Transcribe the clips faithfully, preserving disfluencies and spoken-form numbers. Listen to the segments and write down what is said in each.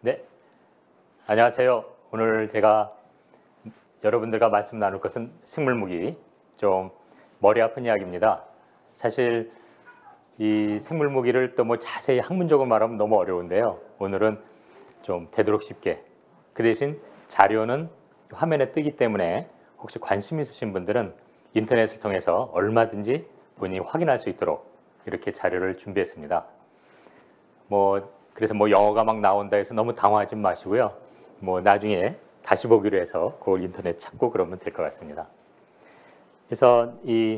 네, 안녕하세요. 오늘 제가 여러분들과 말씀 나눌 것은 생물무기, 좀 머리 아픈 이야기입니다. 사실 이 생물무기를 또 뭐 자세히 학문적으로 말하면 너무 어려운데요. 오늘은 좀 되도록 쉽게, 그 대신 자료는 화면에 뜨기 때문에 혹시 관심 있으신 분들은 인터넷을 통해서 얼마든지 본인이 확인할 수 있도록 이렇게 자료를 준비했습니다. 뭐 그래서 뭐 영어가 막 나온다 해서 너무 당황하지 마시고요. 뭐 나중에 다시 보기로 해서 그걸 인터넷 찾고 그러면 될 것 같습니다. 그래서 이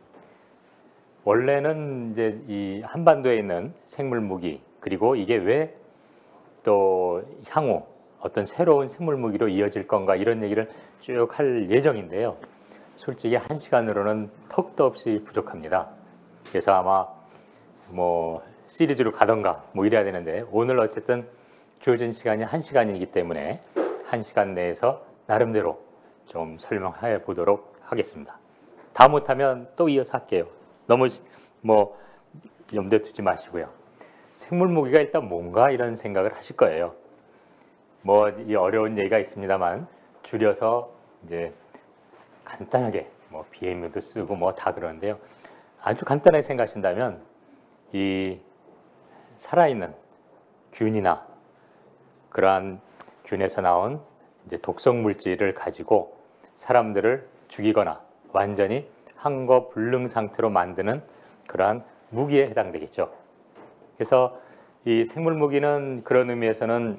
원래는 이제 이 한반도에 있는 생물 무기, 그리고 이게 왜 또 향후 어떤 새로운 생물 무기로 이어질 건가, 이런 얘기를 쭉 할 예정인데요. 솔직히 한 시간으로는 턱도 없이 부족합니다. 그래서 아마 뭐 시리즈로 가던가 뭐 이래야 되는데, 오늘 어쨌든 주어진 시간이 한 시간이기 때문에 한 시간 내에서 나름대로 좀 설명해 보도록 하겠습니다. 다 못하면 또 이어서 할게요. 너무 뭐 염두에 두지 마시고요. 생물무기가 일단 뭔가 이런 생각을 하실 거예요. 뭐 이 어려운 얘기가 있습니다만 줄여서 이제 간단하게 뭐 비엠유도 쓰고 뭐 다 그러는데요. 아주 간단하게 생각하신다면 이 살아있는 균이나 그러한 균에서 나온 이제 독성 물질을 가지고 사람들을 죽이거나 완전히 항거 불능 상태로 만드는 그러한 무기에 해당되겠죠. 그래서 이 생물 무기는 그런 의미에서는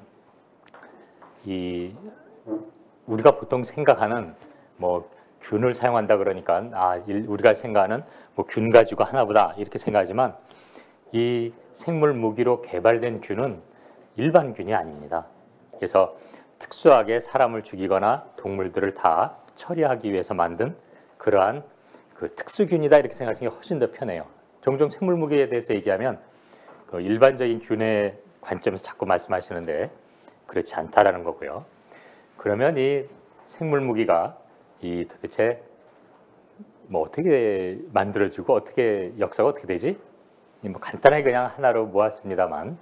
이 우리가 보통 생각하는 뭐 균을 사용한다 그러니까 아 우리가 생각하는 뭐 균 가지고 하나보다 이렇게 생각하지만, 이 생물 무기로 개발된 균은 일반 균이 아닙니다. 그래서 특수하게 사람을 죽이거나 동물들을 다 처리하기 위해서 만든 그러한 그 특수균이다, 이렇게 생각하시는 게 훨씬 더 편해요. 종종 생물 무기에 대해서 얘기하면 그 일반적인 균의 관점에서 자꾸 말씀하시는데 그렇지 않다라는 거고요. 그러면 이 생물 무기가 이 도대체 뭐 어떻게 만들어지고 어떻게 역사가 어떻게 되지? 뭐 간단하게 그냥 하나로 모았습니다만,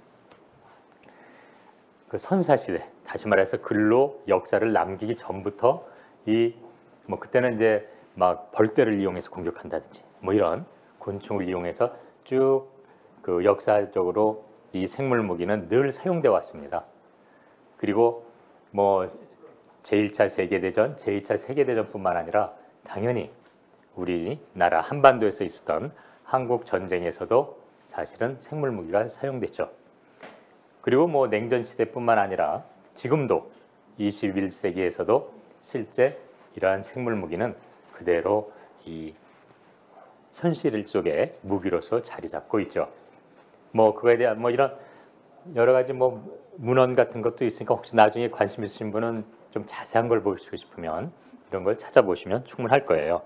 그 선사시대, 다시 말해서 글로 역사를 남기기 전부터 이 뭐 그때는 이제 막 벌떼를 이용해서 공격한다든지 뭐 이런 곤충을 이용해서 쭉 그 역사적으로 이 생물 무기는 늘 사용되어 왔습니다. 그리고 뭐 제일 차 세계대전, 제이 차 세계대전뿐만 아니라 당연히 우리나라 한반도에서 있었던 한국 전쟁에서도 사실은 생물 무기가 사용됐죠. 그리고 뭐 냉전 시대뿐만 아니라 지금도 이십일 세기에서도 실제 이러한 생물 무기는 그대로 이 현실 속의 무기로서 자리 잡고 있죠. 뭐 그거에 대한 뭐 이런 여러 가지 뭐 문헌 같은 것도 있으니까 혹시 나중에 관심 있으신 분은 좀 자세한 걸 보시고 싶으면 이런 걸 찾아보시면 충분할 거예요.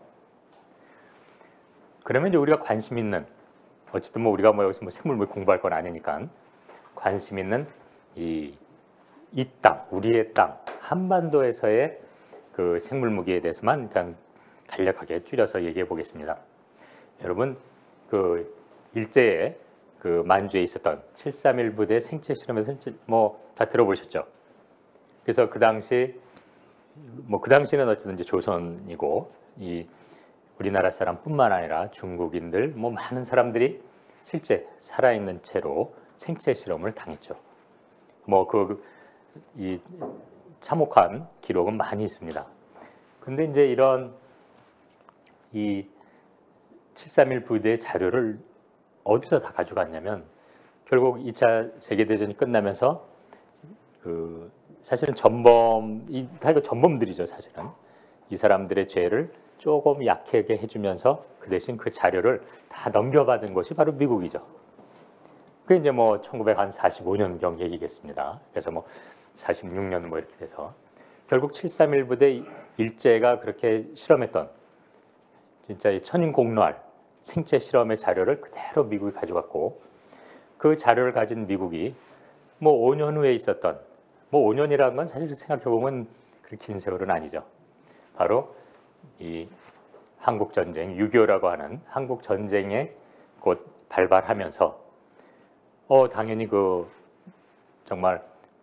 그러면 이제 우리가 관심 있는, 어쨌든 뭐 우리가 뭐 여기서 뭐 생물무기 공부할 건 아니니까 관심 있는 이, 이 땅, 우리의 땅, 한반도에서의 그 생물무기에 대해서만 그냥 간략하게 줄여서 얘기해 보겠습니다. 여러분 그 일제에 그 만주에 있었던 칠삼일 부대 생체 실험에서 뭐 다 들어보셨죠? 그래서 그 당시 뭐 그 당시는 어쨌든 이제 조선이고 이 우리나라 사람뿐만 아니라 중국인들 뭐 많은 사람들이 실제 살아있는 채로 생체 실험을 당했죠. 뭐 그 이 참혹한 기록은 많이 있습니다. 근데 이제 이런 이 칠삼일 부대의 자료를 어디서 다 가져갔냐면, 결국 이 차 세계대전이 끝나면서 그 사실은 전범, 이 다 이거 전범들이죠. 사실은 이 사람들의 죄를 조금 약하게 해주면서 그 대신 그 자료를 다 넘겨받은 것이 바로 미국이죠. 그게 이제 뭐 천구백사십오 년경 얘기겠습니다. 그래서 뭐 사십육 년 뭐 이렇게 돼서 결국 칠삼일 부대 일제가 그렇게 실험했던 진짜 이 천인공노할 생체 실험의 자료를 그대로 미국이 가져갔고, 그 자료를 가진 미국이 뭐 오 년 후에 있었던, 뭐 오 년이라는 건 사실 생각해 보면 그렇게 긴 세월은 아니죠. 바로 이 한국 전쟁, 육이오라고 하는 한국 전쟁에 곧 발발하면서 어 당연히 그 정말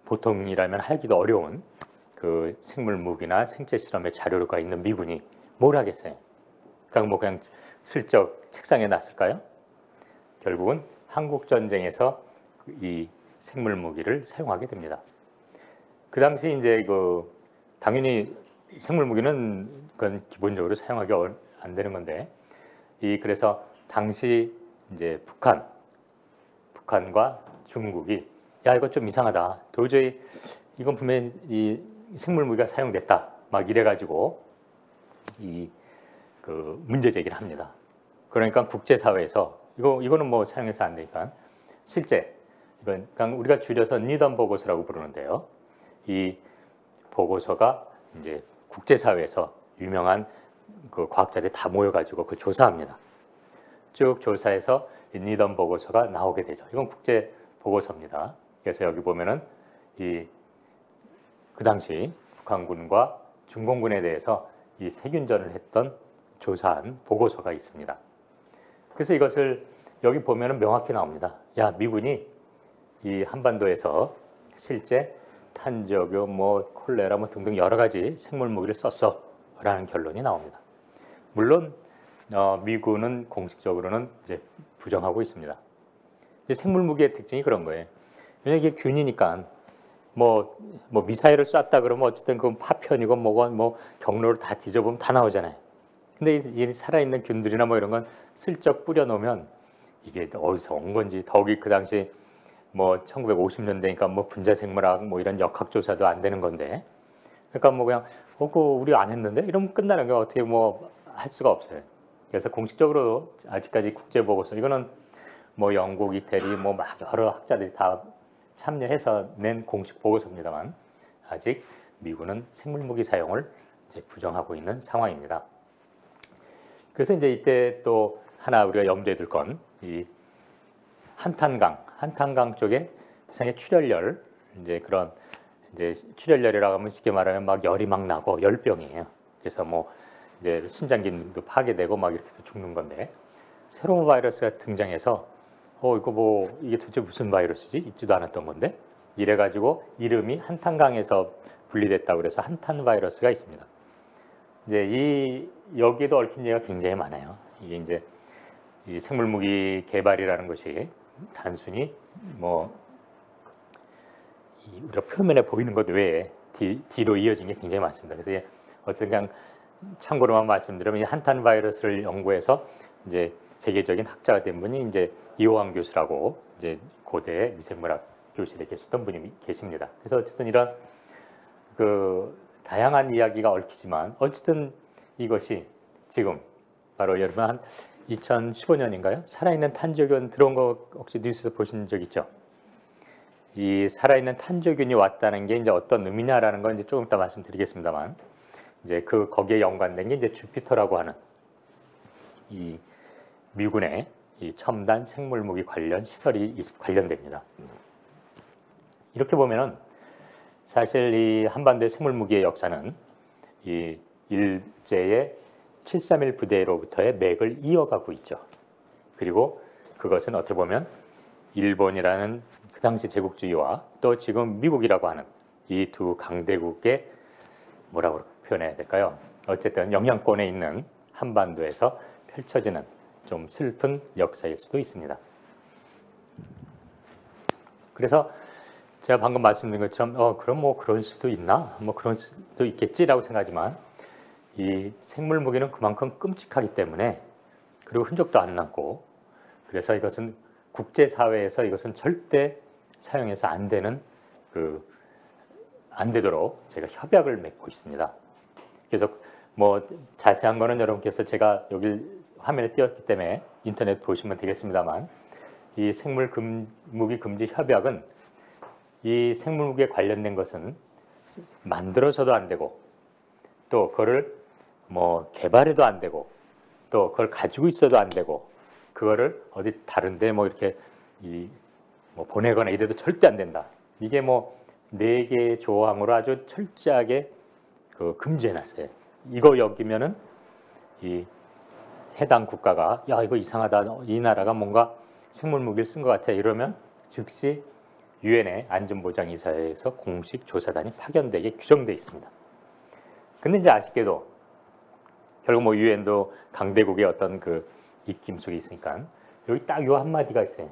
보통이라면 하기도 어려운 그 생물 무기나 생체 실험의 자료가 있는 미군이 뭘 하겠어요? 그냥 뭐 그냥 슬쩍 책상에 놨을까요? 결국은 한국 전쟁에서 이 생물 무기를 사용하게 됩니다. 그 당시 이제 그 당연히 생물 무기는 그건 기본적으로 사용하기 안 되는 건데, 이 그래서 당시 이제 북한, 북한과 중국이 야 이거 좀 이상하다. 도저히 이건 분명히 이 생물 무기가 사용됐다. 막 이래가지고 이 그 문제 제기를 합니다. 그러니까 국제사회에서 이거 이거는 뭐 사용해서 안 되니까 실제 이건 그냥 우리가 줄여서 니던 보고서라고 부르는데요. 이 보고서가 이제 국제사회에서 유명한 그 과학자들이 다 모여가지고 그 조사합니다. 쭉 조사해서 이 니던 보고서가 나오게 되죠. 이건 국제 보고서입니다. 그래서 여기 보면은 이 그 당시 북한군과 중공군에 대해서 이 세균전을 했던 조사한 보고서가 있습니다. 그래서 이것을 여기 보면은 명확히 나옵니다. 야, 미군이 이 한반도에서 실제 탄저균, 뭐 콜레라, 뭐 등등 여러 가지 생물 무기를 썼어라는 결론이 나옵니다. 물론 어, 미군은 공식적으로는 이제 부정하고 있습니다. 이제 생물 무기의 특징이 그런 거예요. 왜냐 이게 균이니까 뭐, 뭐 미사일을 쐈다 그러면 어쨌든 그 파편이고 뭐고 뭐 경로를 다 뒤져보면 다 나오잖아요. 근데 이 살아있는 균들이나 뭐 이런 건 슬쩍 뿌려놓으면 이게 어디서 온 건지, 더욱이 그 당시 뭐 천구백오십 년대니까 뭐 분자생물학 뭐 이런 역학조사도 안 되는 건데, 그러니까 뭐 그냥 어, 그 우리 안 했는데 이러면 끝나는 게 어떻게 뭐 할 수가 없어요. 그래서 공식적으로 아직까지 국제보고서 이거는 뭐 영국, 이태리 뭐 막 여러 학자들이 다 참여해서 낸 공식 보고서입니다만 아직 미군은 생물무기 사용을 이제 부정하고 있는 상황입니다. 그래서 이제 이때 또 하나 우리가 염두에 둘 건 이 한탄강, 한탄강 쪽에 세상에 출혈열, 이제 그런 이제 출혈열이라고 하면 쉽게 말하면 막 열이 막 나고 열병이에요. 그래서 뭐 이제 신장 기능도 파괴되고 막 이렇게 해서 죽는 건데, 새로운 바이러스가 등장해서 어 이거 뭐 이게 도대체 무슨 바이러스지? 있지도 않았던 건데 이래가지고 이름이 한탄강에서 분리됐다고 그래서 한탄 바이러스가 있습니다. 이제 이 여기도 얽힌 얘기가 굉장히 많아요. 이게 이제 이 생물무기 개발이라는 것이 단순히 뭐 우리가 표면에 보이는 것 외에 뒤, 뒤로 이어진 게 굉장히 많습니다. 그래서 어쨌든 그냥 참고로만 말씀드리면 이 한탄 바이러스를 연구해서 이제 세계적인 학자가 된 분이 이제 이호왕 교수라고 이제 고대 미생물학 교실에 계셨던 분이 계십니다. 그래서 어쨌든 이런 그 다양한 이야기가 얽히지만 어쨌든 이것이 지금 바로 여러분 한 이천십오 년인가요? 살아있는 탄저균 들어온 거 혹시 뉴스에서 보신 적 있죠? 이 살아있는 탄저균이 왔다는 게 이제 어떤 의미냐라는 건 이제 조금 이따 말씀드리겠습니다만, 이제 그 거기에 연관된 게 이제 주피터라고 하는 이 미군의 이 첨단 생물무기 관련 시설이 관련됩니다. 이렇게 보면은 사실 이 한반도의 생물무기의 역사는 이 일제의 칠삼일 부대로부터의 맥을 이어가고 있죠. 그리고 그것은 어떻게 보면 일본이라는 그 당시 제국주의와 또 지금 미국이라고 하는 이 두 강대국의 뭐라고 표현해야 될까요? 어쨌든 영향권에 있는 한반도에서 펼쳐지는 좀 슬픈 역사일 수도 있습니다. 그래서 제가 방금 말씀드린 것처럼 어 그럼 뭐 그럴 수도 있나? 뭐 그럴 수도 있겠지라고 생각하지만 이 생물 무기는 그만큼 끔찍하기 때문에, 그리고 흔적도 안 남고, 그래서 이것은 국제 사회에서 이것은 절대 사용해서 안 되는 그 안 되도록 제가 협약을 맺고 있습니다. 그래서 뭐 자세한 거는 여러분께서 제가 여기 화면에 띄웠기 때문에 인터넷 보시면 되겠습니다만, 이 생물 금, 무기 금지 협약은 이 생물 무기에 관련된 것은 만들어서도 안 되고, 또 그거를 뭐 개발해도 안 되고, 또 그걸 가지고 있어도 안 되고, 그거를 어디 다른데 뭐 이렇게 이 뭐 보내거나 이래도 절대 안 된다. 이게 뭐 네 개의 조항으로 아주 철저하게 그 금지해놨어요. 이거 여기면은 이 해당 국가가 야 이거 이상하다, 이 나라가 뭔가 생물 무기를 쓴 것 같아 이러면 즉시 유엔의 안전보장이사회에서 공식 조사단이 파견되게 규정되어 있습니다. 근데 이제 아쉽게도 결국 뭐 유엔도 강대국의 어떤 그 입김 속에 있으니까 여기 딱 요 한마디가 있어요.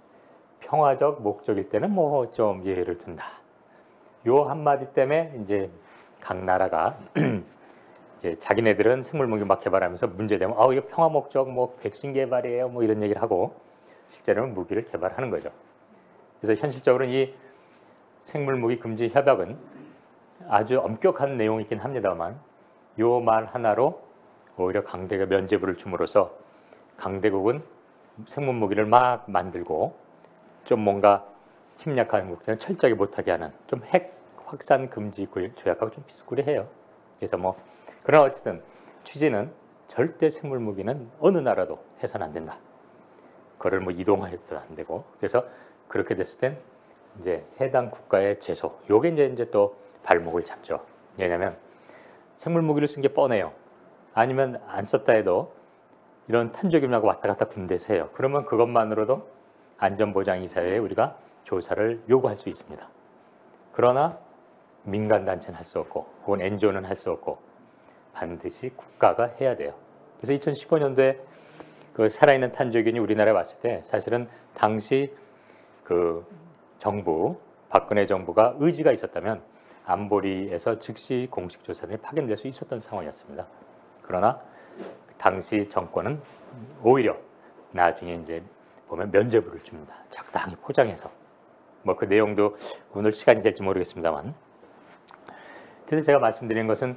평화적 목적일 때는 뭐 좀 예외를 둔다. 요 한마디 때문에 이제 각 나라가 이제 자기네들은 생물무기 막 개발하면서 문제되면 아 이거 평화 목적 뭐 백신 개발이에요 뭐 이런 얘기를 하고 실제로는 무기를 개발하는 거죠. 그래서 현실적으로는 이 생물무기 금지 협약은 아주 엄격한 내용이긴 합니다만 요 말 하나로 오히려 강대가 면죄부를 줌으로써 강대국은 생물무기를 막 만들고 좀 뭔가 힘약한 국가는 철저하게 못하게 하는 좀 핵 확산 금지 조약하고 좀 비슷구리해요. 그래서 뭐 그러나 어쨌든 취지는 절대 생물무기는 어느 나라도 해서는 안 된다. 그걸 뭐 이동해서도 안 되고 그래서 그렇게 됐을 땐 이제 해당 국가의 제소 요게 이제 이제 또 발목을 잡죠. 왜냐하면 생물무기를 쓴 게 뻔해요. 아니면 안 썼다 해도 이런 탄저균하고 왔다 갔다 군대에서 해요. 그러면 그것만으로도 안전보장이사회에 우리가 조사를 요구할 수 있습니다. 그러나 민간단체는 할 수 없고 혹은 엔지오는 할 수 없고 반드시 국가가 해야 돼요. 그래서 이천십오 년도에 그 살아있는 탄저균이 우리나라에 왔을 때 사실은 당시 그 정부 박근혜 정부가 의지가 있었다면 안보리에서 즉시 공식 조사단이 파견될 수 있었던 상황이었습니다. 그러나 당시 정권은 오히려 나중에 이제 보면 면죄부를 줍니다. 적당히 포장해서 뭐 그 내용도 오늘 시간이 될지 모르겠습니다만 그래서 제가 말씀드리는 것은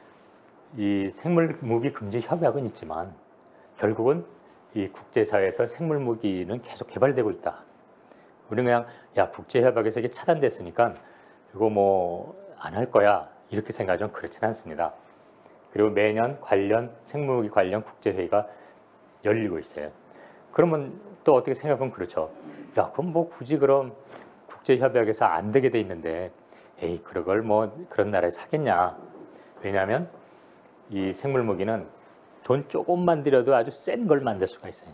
이 생물무기 금지 협약은 있지만 결국은 이 국제사회에서 생물무기는 계속 개발되고 있다. 우리는 그냥 야 국제협약에서 이게 차단됐으니까 이거 뭐 안 할 거야 이렇게 생각하면 그렇지는 않습니다. 그리고 매년 관련 생물무기 관련 국제회의가 열리고 있어요. 그러면 또 어떻게 생각하면 그렇죠. 야 그럼 뭐 굳이 그럼 국제협약에서 안 되게 돼 있는데 에이 그걸 뭐 그런 나라에서 하겠냐. 왜냐하면 이 생물무기는 돈 조금만 들여도 아주 센 걸 만들 수가 있어요.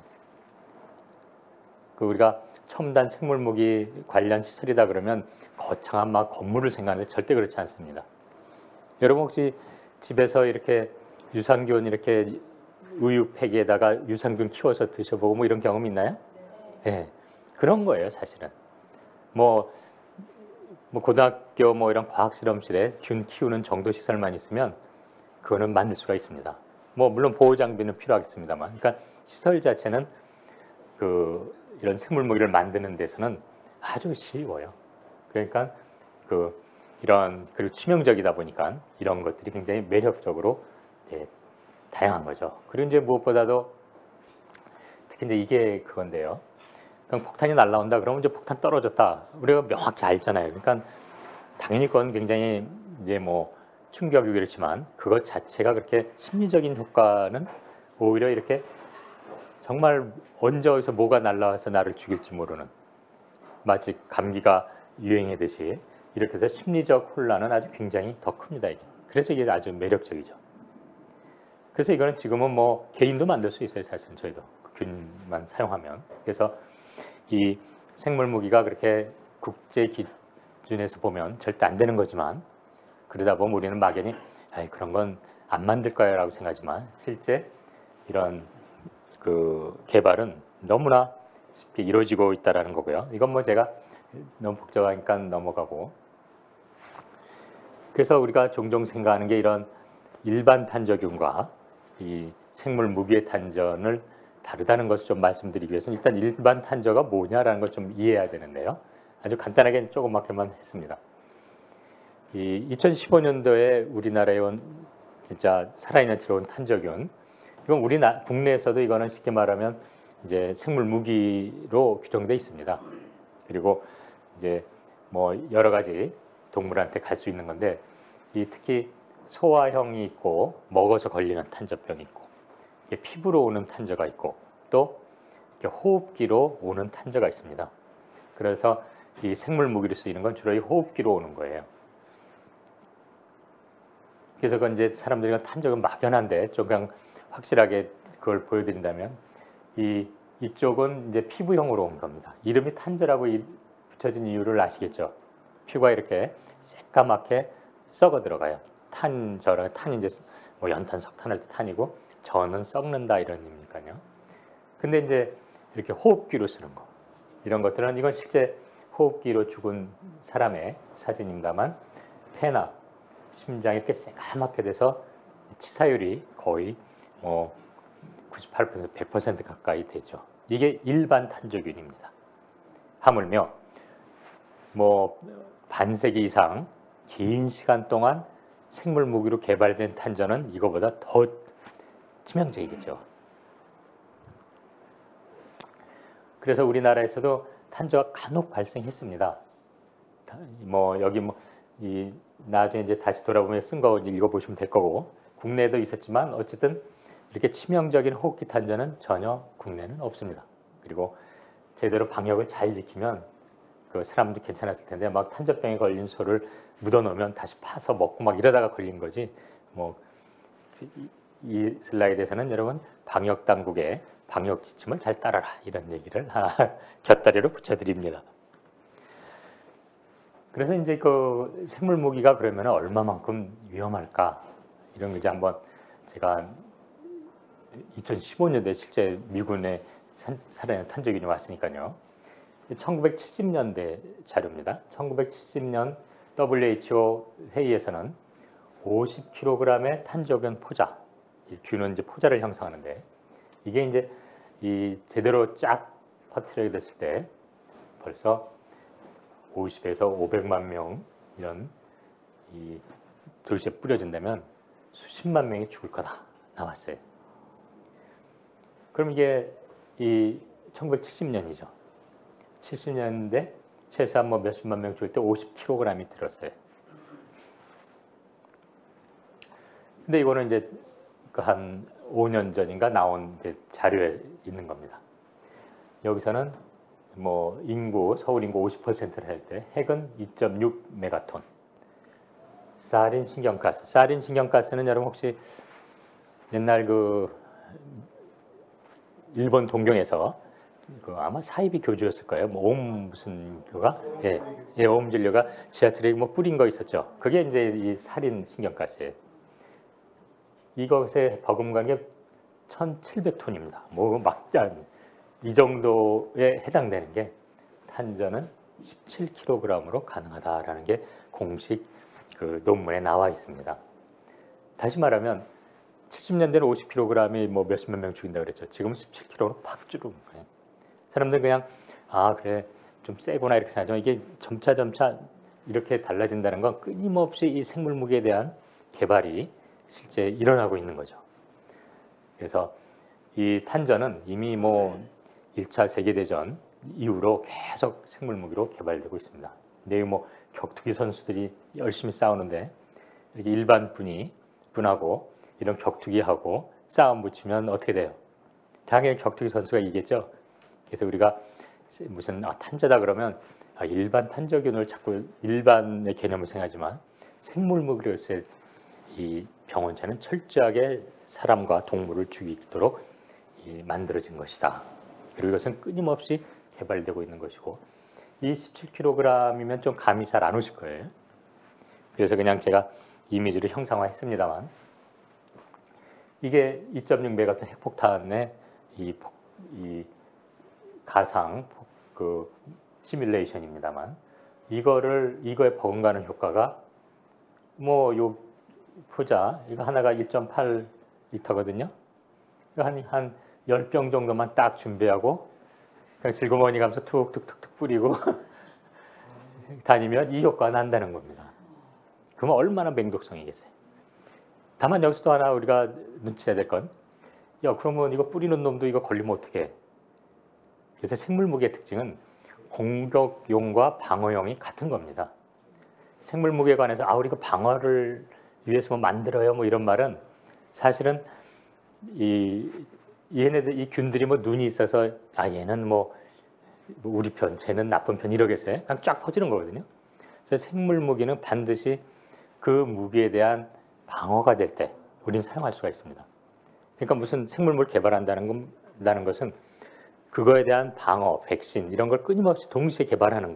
그 우리가 첨단 생물무기 관련 시설이다 그러면 거창한 막 건물을 생각하는데 절대 그렇지 않습니다. 여러분 혹시 집에서 이렇게 유산균 이렇게 우유 팩에다가 유산균 키워서 드셔보고 뭐 이런 경험 있나요? 네. 네. 그런 거예요 사실은. 뭐, 뭐 고등학교 뭐 이런 과학 실험실에 균 키우는 정도 시설만 있으면 그거는 만들 수가 있습니다. 뭐 물론 보호 장비는 필요하겠습니다만, 그러니까 시설 자체는 그 이런 생물무기를 만드는 데서는 아주 쉬워요. 그러니까 그 이런 그리고 치명적이다 보니까 이런 것들이 굉장히 매력적으로 네, 다양한 거죠. 그리고 이제 무엇보다도 특히 이제 이게 그건데요. 그럼 폭탄이 날라온다 그러면 이제 폭탄 떨어졌다 우리가 명확히 알잖아요. 그러니까 당연히 그건 굉장히 이제 뭐 충격이고 그렇지만 그것 자체가 그렇게 심리적인 효과는 오히려 이렇게 정말 언제 어디서 뭐가 날라와서 나를 죽일지 모르는 마치 감기가 유행하듯이 이렇게 해서 심리적 혼란은 아주 굉장히 더 큽니다. 이게. 그래서 이게 아주 매력적이죠. 그래서 이거는 지금은 뭐 개인도 만들 수 있어요. 사실은 저희도 그 균만 사용하면. 그래서 이 생물무기가 그렇게 국제 기준에서 보면 절대 안 되는 거지만 그러다 보면 우리는 막연히 아이 그런 건 안 만들 거야 라고 생각하지만 실제 이런 그 개발은 너무나 쉽게 이루어지고 있다는 거고요. 이건 뭐 제가 너무 복잡하니까 넘어가고 그래서 우리가 종종 생각하는 게 이런 일반 탄저균과 이 생물 무기의 탄저를 다르다는 것을 좀 말씀드리기 위해서 일단 일반 탄저가 뭐냐라는 걸 좀 이해해야 되는데요. 아주 간단하게 조그맣게만 했습니다. 이 이천십오 년도에 우리나라에 온 진짜 살아있는 들어온 탄저균 이건 우리나 국내에서도 이거는 쉽게 말하면 이제 생물 무기로 규정돼 있습니다. 그리고 이제 뭐 여러 가지 동물한테 갈 수 있는 건데 이 특히 소화형이 있고 먹어서 걸리는 탄저병이 있고 이게 피부로 오는 탄저가 있고 또 이렇게 호흡기로 오는 탄저가 있습니다. 그래서 이 생물 무기로 쓰이는 건 주로 이 호흡기로 오는 거예요. 그래서 그건 이제 사람들이 탄저가 막연한데 좀 그냥 확실하게 그걸 보여드린다면 이 이쪽은 이제 피부형으로 온 겁니다. 이름이 탄저라고 붙여진 이유를 아시겠죠? 피부가 이렇게 새까맣게 썩어 들어가요. 탄, 저런 탄이 이제 뭐 연탄, 석탄할 때 탄이고 저는 썩는다 이런 의미니까요. 근데 이제 이렇게 호흡기로 쓰는 거 이런 것들은 이건 실제 호흡기로 죽은 사람의 사진입니다만 폐나 심장이 이렇게 새까맣게 돼서 치사율이 거의 뭐 구십팔 퍼센트, 백 퍼센트 가까이 되죠. 이게 일반 탄저균입니다. 하물며 뭐 반세기 이상 긴 시간 동안 생물 무기로 개발된 탄저는 이거보다 더 치명적이겠죠. 그래서 우리나라에서도 탄저가 간혹 발생했습니다. 뭐 여기 뭐 이 나중에 이제 다시 돌아보면 쓴 거 읽어보시면 될 거고 국내에도 있었지만 어쨌든 이렇게 치명적인 호흡기 탄저는 전혀 국내는 없습니다. 그리고 제대로 방역을 잘 지키면 그 사람도 괜찮았을 텐데 막 탄저병에 걸린 소를 묻어놓으면 다시 파서 먹고 막 이러다가 걸린 거지. 뭐 이 슬라이드에서는 여러분 방역 당국의 방역 지침을 잘 따라라 이런 얘기를 곁다리로 붙여드립니다. 그래서 이제 그 생물 무기가 그러면 얼마만큼 위험할까 이런 거 이제 한번 제가 이천십오 년도에 실제 미군의 살아낸 탄저균이 왔으니까요. 천구백칠십 년대 자료입니다. 천구백칠십 년 더블유에이치오 회의에서는 오십 킬로그램의 탄저균 포자, 이 균은 이제 포자를 형성하는데 이게 이제 이 제대로 쫙 퍼뜨리게 됐을 때 벌써 오십에서 오백만 명 이런 이 도시에 뿌려진다면 수십만 명이 죽을 거다 나왔어요. 그럼 이게 이 천구백칠십 년이죠. 칠십 년대 최소한 뭐 몇십만 명 죽을 때 오십 킬로그램이 들었어요. 근데 이거는 이제 한 오 년 전인가 나온 이제 자료에 있는 겁니다. 여기서는 뭐 인구 서울 인구 오십 퍼센트를 할 때 핵은 이 점 육 메가톤. 사린 신경가스. 사린 신경가스는 여러분 혹시 옛날 그 일본 동경에서 그 아마 사이비 교주였을 거예요. 뭐 옴 무슨 교가 예, 예, 옴 진료가 지하철에 뭐 뿌린 거 있었죠. 그게 이제 이 사린 신경가스예요. 이것에 버금가는 게 천칠백 톤입니다. 뭐 막 이 정도에 해당되는 게 탄저는 십칠 킬로그램으로 가능하다라는 게 공식 그 논문에 나와 있습니다. 다시 말하면 칠십 년대는 오십 킬로그램이 뭐 몇십만 명 죽인다 그랬죠. 지금은 십칠 킬로그램으로 팍 줄은 거예요. 사람들 그냥 아 그래 좀 세구나 이렇게 생각하지만 이게 점차 점차 이렇게 달라진다는 건 끊임없이 이 생물 무기에 대한 개발이 실제 일어나고 있는 거죠. 그래서 이 탄저는 이미 뭐 일 차 세계대전 이후로 계속 생물 무기로 개발되고 있습니다. 근데 뭐 격투기 선수들이 열심히 싸우는데 이렇게 일반 분이 분하고 이런 격투기하고 싸움 붙이면 어떻게 돼요? 당연히 격투기 선수가 이기겠죠. 그래서 우리가 무슨 아, 탄저다 그러면 아, 일반 탄저균을 자꾸 일반의 개념을 생각하지만 생물 무기로서의 이 병원체는 철저하게 사람과 동물을 죽이도록 이 만들어진 것이다. 그리고 이것은 끊임없이 개발되고 있는 것이고 이 십칠 킬로그램이면 좀 감이 잘 안 오실 거예요. 그래서 그냥 제가 이미지를 형상화했습니다만 이게 이 점 육 메가톤 핵폭탄의 이, 폭, 이 가상 그 시뮬레이션입니다만 이거를 이거에 버금가는 효과가 뭐 요 포자 이거 하나가 일 점 팔 리터거든요. 한 한 십 병 정도만 딱 준비하고 그냥 슬그머니 가면서 툭툭툭툭 뿌리고 다니면 이 효과가 난다는 겁니다. 그러면 얼마나 맹독성이겠어요. 다만 여기서도 하나 우리가 눈치해야 될 건 야 그러면 이거 뿌리는 놈도 이거 걸리면 어떡해. 그래서 생물무기의 특징은 공격용과 방어용이 같은 겁니다. 생물무기에 관해서 아 우리가 방어를 위해서 뭐 만들어요 뭐 이런 말은 사실은 이 얘네들 이 균들이 뭐 눈이 있어서 아 얘는 뭐 우리 편 쟤는 나쁜 편 이러겠어요. 그냥 쫙 퍼지는 거거든요. 그래서 생물무기는 반드시 그 무기에 대한 방어가 될 때 우리는 사용할 수가 있습니다. 그러니까 무슨 생물물 개발한다는 건, 것은 그거에 대한 방어, 백신 이런 걸 끊임없이 동시에 개발하는 거예요.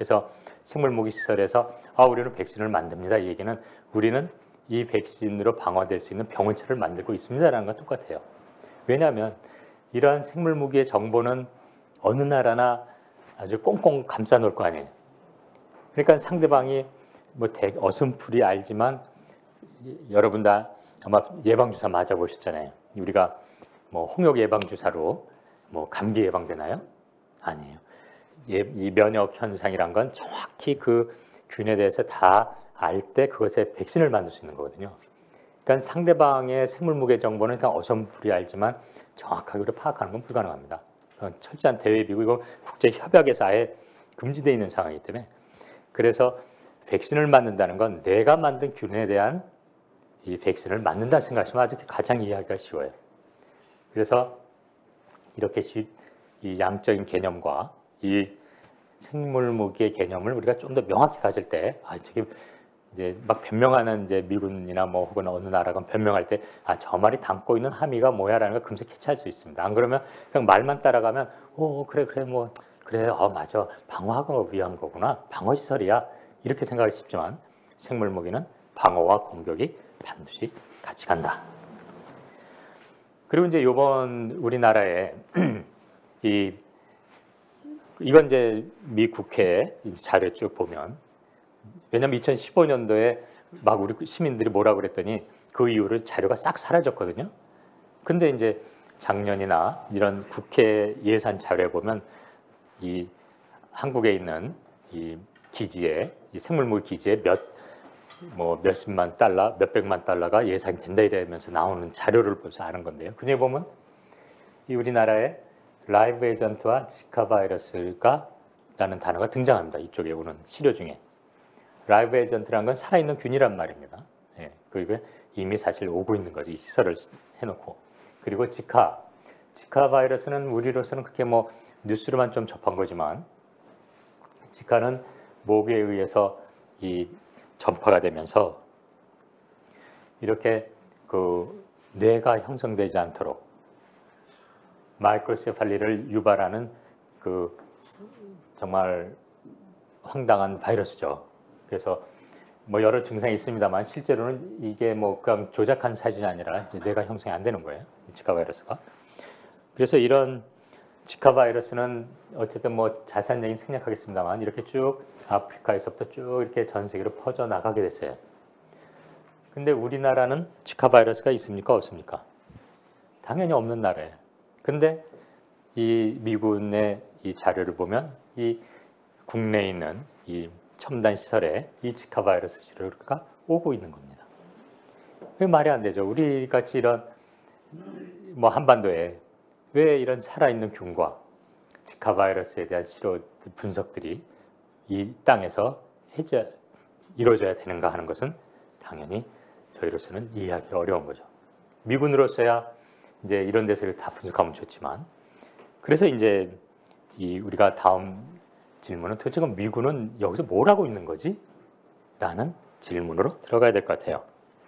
그래서 생물무기 시설에서 아 우리는 백신을 만듭니다. 이 얘기는 우리는 이 백신으로 방어될 수 있는 병원체를 만들고 있습니다라는 건 똑같아요. 왜냐하면 이러한 생물무기의 정보는 어느 나라나 아주 꽁꽁 감싸 놓을 거 아니에요. 그러니까 상대방이 뭐 대, 어슴풀이 알지만 여러분 다 아마 예방주사 맞아보셨잖아요. 우리가 뭐 홍역 예방주사로 뭐 감기 예방되나요? 아니에요. 예, 이 면역 현상이란 건 정확히 그 균에 대해서 다 알 때 그것에 백신을 만들 수 있는 거거든요. 그러니까 상대방의 생물무게 정보는 그냥 어렴풋이 알지만 정확하게 파악하는 건 불가능합니다. 그건 철저한 대외비고 이거 국제 협약에서 아예 금지되어 있는 상황이기 때문에 그래서 백신을 만든다는 건 내가 만든 균에 대한 이 백신을 만든다 생각하시면 아주 가장 이해하기가 쉬워요. 그래서 이렇게 이 양적인 개념과 이 생물무기의 개념을 우리가 좀 더 명확히 가질 때, 아, 저기 이제 막 변명하는 이제 미군이나 뭐 혹은 어느 나라가 변명할 때, 아, 저 말이 담고 있는 함의가 뭐야라는 걸 금세 캐치할 수 있습니다. 안 그러면 그냥 말만 따라가면, 오, 그래, 그래, 뭐, 그래, 어, 맞아. 방어하고 위한 거구나. 방어시설이야. 이렇게 생각하기 쉽지만 생물무기는 방어와 공격이 반드시 같이 간다. 그리고 이제 이번 우리나라에 이 이건 이제 미 국회 자료 쭉 보면 왜냐하면 이천십오 년도에 막 우리 시민들이 뭐라 그랬더니 그 이후로 자료가 싹 사라졌거든요. 근데 이제 작년이나 이런 국회 예산 자료에 보면 이 한국에 있는 이 기지에 이 생물무기 기지에 몇 뭐 몇십만 달러, 몇백만 달러가 예상이 된다 이러면서 나오는 자료를 보면서 아는 건데요. 그중에 보면 이 우리나라에 라이브 에이전트와 지카 바이러스가 라는 단어가 등장합니다. 이쪽에 오는 시료 중에. 라이브 에이전트라는 건 살아있는 균이란 말입니다. 예, 그리고 이미 사실 오고 있는 거죠. 이 시설을 해놓고. 그리고 지카. 지카 바이러스는 우리로서는 그렇게 뭐 뉴스로만 좀 접한 거지만 지카는 모기에 의해서 이 전파가 되면서 이렇게 그 뇌가 형성되지 않도록 마이크로세팔리를 유발하는 그 정말 황당한 바이러스죠. 그래서 뭐 여러 증상이 있습니다만 실제로는 이게 뭐 그냥 조작한 사진이 아니라 뇌가 형성이 안 되는 거예요. 지카 바이러스가. 그래서 이런 지카 바이러스는 어쨌든 뭐 자세한 얘기는 생략하겠습니다만 이렇게 쭉 아프리카에서부터 쭉 이렇게 전 세계로 퍼져 나가게 됐어요. 근데 우리나라는 지카 바이러스가 있습니까? 없습니까? 당연히 없는 나라예요. 근데 이 미군의 이 자료를 보면 이 국내에 있는 이 첨단 시설에 이 지카 바이러스 치료가 오고 있는 겁니다. 그게 말이 안 되죠. 우리 같이 이런 뭐 한반도에 왜 이런 살아있는 균과 지카 바이러스에 대한 치료 분석들이 이 땅에서 해줘야, 이루어져야 되는가 하는 것은 당연히 저희로서는 이해하기 어려운 거죠. 미군으로서야 이제 이런 데서 다 분석하면 좋지만 그래서 이제 이 우리가 다음 질문은 도대체 그럼 미군은 여기서 뭘 하고 있는 거지? 라는 질문으로 들어가야 될 것 같아요.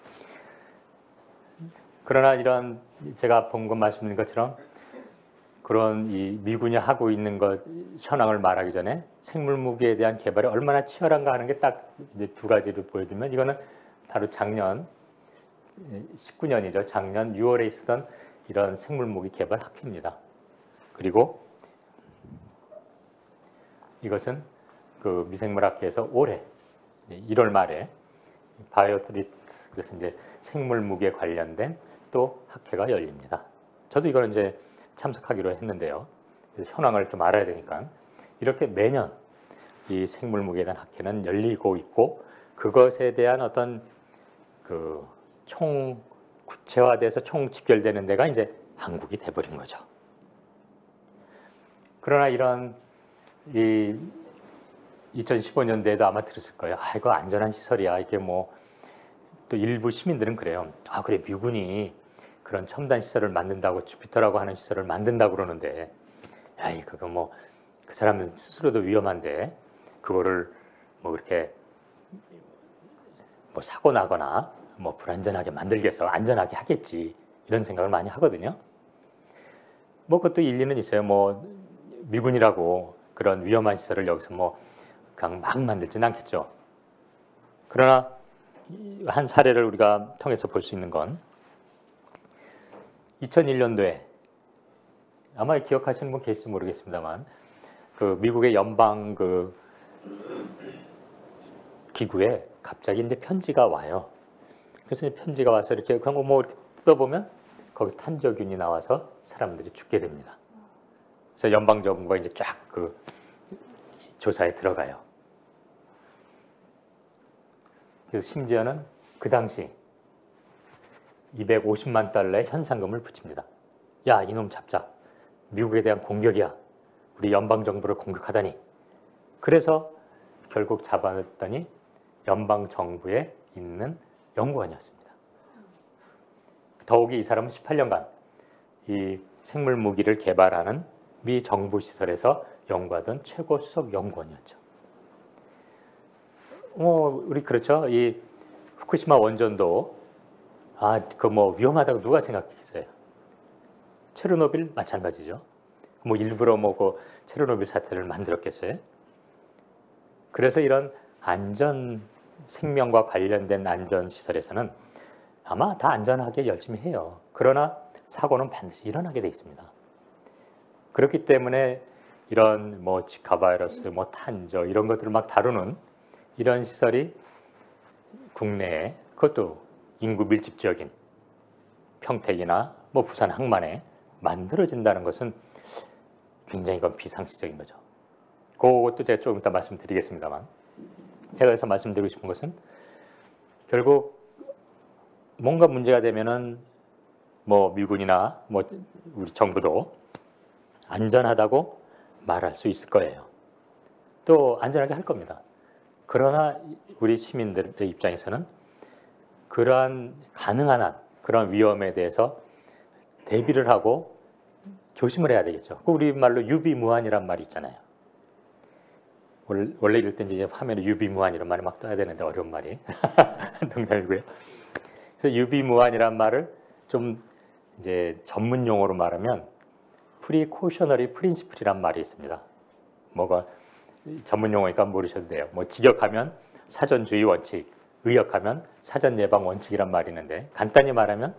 그러나 이런 제가 방금 말씀드린 것처럼 그런 이 미군이 하고 있는 것 현황을 말하기 전에 생물무기에 대한 개발이 얼마나 치열한가 하는 게 딱 이제 두 가지를 보여주면 이거는 바로 작년 십구 년이죠. 작년 유월에 있었던 이런 생물무기 개발 학회입니다. 그리고 이것은 그 미생물학회에서 올해 일월 말에 바이오트리트 그래서 이제 생물무기에 관련된 또 학회가 열립니다. 저도 이걸 이제 참석하기로 했는데요. 그래서 현황을 좀 알아야 되니까 이렇게 매년 이 생물무기에 대한 학회는 열리고 있고 그것에 대한 어떤 그 총 구체화돼서 총 집결되는 데가 이제 한국이 돼버린 거죠. 그러나 이런 이 이천십오 년도에도 아마 들었을 거예요. 아 이거 안전한 시설이야. 이게 뭐 또 일부 시민들은 그래요. 아 그래 미군이 그런 첨단 시설을 만든다고 주피터라고 하는 시설을 만든다고 그러는데 야이 그거 뭐 그 사람은 스스로도 위험한데 그거를 뭐 그렇게 뭐 사고 나거나 뭐 불안전하게 만들기 위해서 안전하게 하겠지 이런 생각을 많이 하거든요. 뭐 그것도 일리는 있어요. 뭐 미군이라고 그런 위험한 시설을 여기서 뭐 그냥 막 만들지는 않겠죠. 그러나 한 사례를 우리가 통해서 볼 수 있는 건 이천일 년도에 아마 기억하시는 분 계실지 모르겠습니다만 그 미국의 연방 그 기구에 갑자기 이제 편지가 와요. 그래서 편지가 와서 이렇게 그냥 뭐 이렇게 뜯어보면 거기 탄저균이 나와서 사람들이 죽게 됩니다. 그래서 연방 정부가 이제 쫙 그 조사에 들어가요. 그래서 심지어는 그 당시 이백오십만 달러의 현상금을 붙입니다. 야, 이놈 잡자. 미국에 대한 공격이야. 우리 연방 정부를 공격하다니. 그래서 결국 잡아냈더니 연방 정부에 있는 연구원이었습니다. 더욱이 이 사람은 십팔 년간 이 생물 무기를 개발하는 미 정부 시설에서 연구하던 최고 수석 연구원이었죠. 뭐 우리 그렇죠. 이 후쿠시마 원전도 아, 그 뭐 위험하다고 누가 생각했어요? 체르노빌 마찬가지죠. 뭐 일부러 뭐 그 체르노빌 사태를 만들었겠어요? 그래서 이런 안전 생명과 관련된 안전 시설에서는 아마 다 안전하게 열심히 해요. 그러나 사고는 반드시 일어나게 돼 있습니다. 그렇기 때문에 이런 뭐 지카 바이러스, 뭐 탄저 이런 것들을 막 다루는 이런 시설이 국내에 그것도 인구 밀집 지역인 평택이나 뭐 부산 항만에 만들어진다는 것은 굉장히 그건 비상식적인 거죠. 그것도 제가 조금 이따 말씀드리겠습니다만 제가 여기서 말씀드리고 싶은 것은 결국 뭔가 문제가 되면은 뭐 미군이나 뭐 우리 정부도 안전하다고 말할 수 있을 거예요. 또 안전하게 할 겁니다. 그러나 우리 시민들의 입장에서는 그러한 가능한 한 그런 위험에 대해서 대비를 하고 조심을 해야 되겠죠. 우리말로 유비무환이란 말이 있잖아요. 원래 이럴 때 이제 화면에 유비무환이란 말이 막 떠야 되는데 어려운 말이 농담이고요. 그래서 유비무환이란 말을 좀 이제 전문 용어로 말하면 프리코셔너리 프린시플이란 말이 있습니다. 뭐가 전문 용어니까 모르셔도 돼요. 뭐 직역하면 사전주의 원칙, 의역하면 사전 예방 원칙이란 말이 있는데 간단히 말하면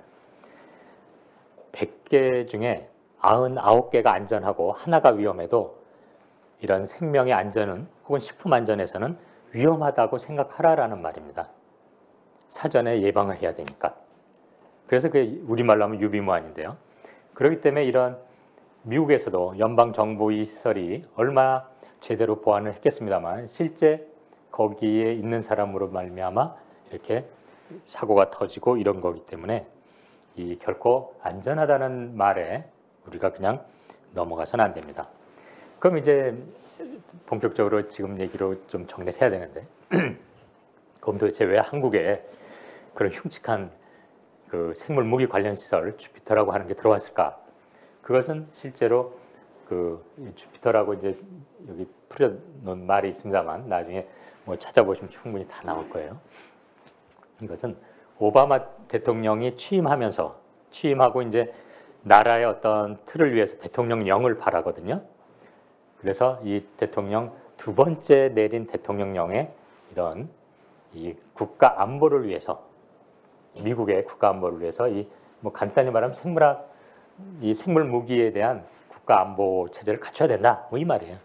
백 개 중에 구십구 개가 안전하고 하나가 위험해도 이런 생명의 안전은 혹은 식품 안전에서는 위험하다고 생각하라라는 말입니다. 사전에 예방을 해야 되니까. 그래서 그게 우리말로 하면 유비무환인데요. 그렇기 때문에 이런 미국에서도 연방정부 이 시설이 얼마나 제대로 보안을 했겠습니다만 실제 거기에 있는 사람으로 말미암아 이렇게 사고가 터지고 이런 거기 때문에 이 결코 안전하다는 말에 우리가 그냥 넘어가서는 안 됩니다. 그럼 이제 본격적으로 지금 얘기로 좀 정리를 해야 되는데 그럼 도대체 왜 한국에 그런 흉측한 그 생물 무기 관련 시설 주피터라고 하는 게 들어왔을까? 그것은 실제로 그 주피터라고 이제 여기 풀어놓은 말이 있습니다만 나중에 뭐 찾아보시면 충분히 다 나올 거예요. 이것은 오바마 대통령이 취임하면서 취임하고 이제 나라의 어떤 틀을 위해서 대통령령을 발하거든요. 그래서 이 대통령 두 번째 내린 대통령령에 이런 이 국가 안보를 위해서 미국의 국가 안보를 위해서 이 뭐 간단히 말하면 생물학 이 생물 무기에 대한 국가 안보 체제를 갖춰야 된다. 뭐 이 말이에요.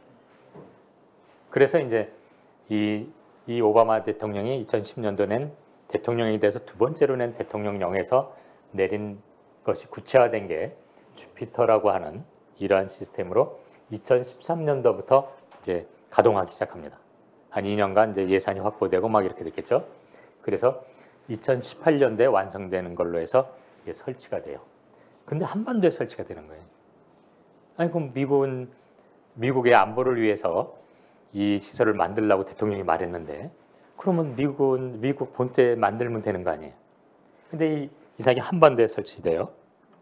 그래서 이제 이, 이 오바마 대통령이 이천십 년도 낸 대통령에 대해서 두 번째로 낸 대통령령에서 내린 것이 구체화된 게 주피터라고 하는 이러한 시스템으로 이천십삼 년도부터 이제 가동하기 시작합니다. 한 이 년간 이제 예산이 확보되고 막 이렇게 됐겠죠. 그래서 이천십팔 년도에 완성되는 걸로 해서 이게 설치가 돼요. 근데 한반도에 설치가 되는 거예요. 아니 그럼 미국은 미국의 안보를 위해서 이 시설을 만들라고 대통령이 말했는데 그러면 미국은 미국 본토에 만들면 되는 거 아니에요. 근데 이 이상하게 한반도에 설치돼요.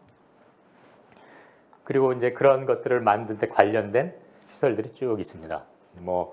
그리고 이제 그런 것들을 만드는 데 관련된 시설들이 쭉 있습니다. 뭐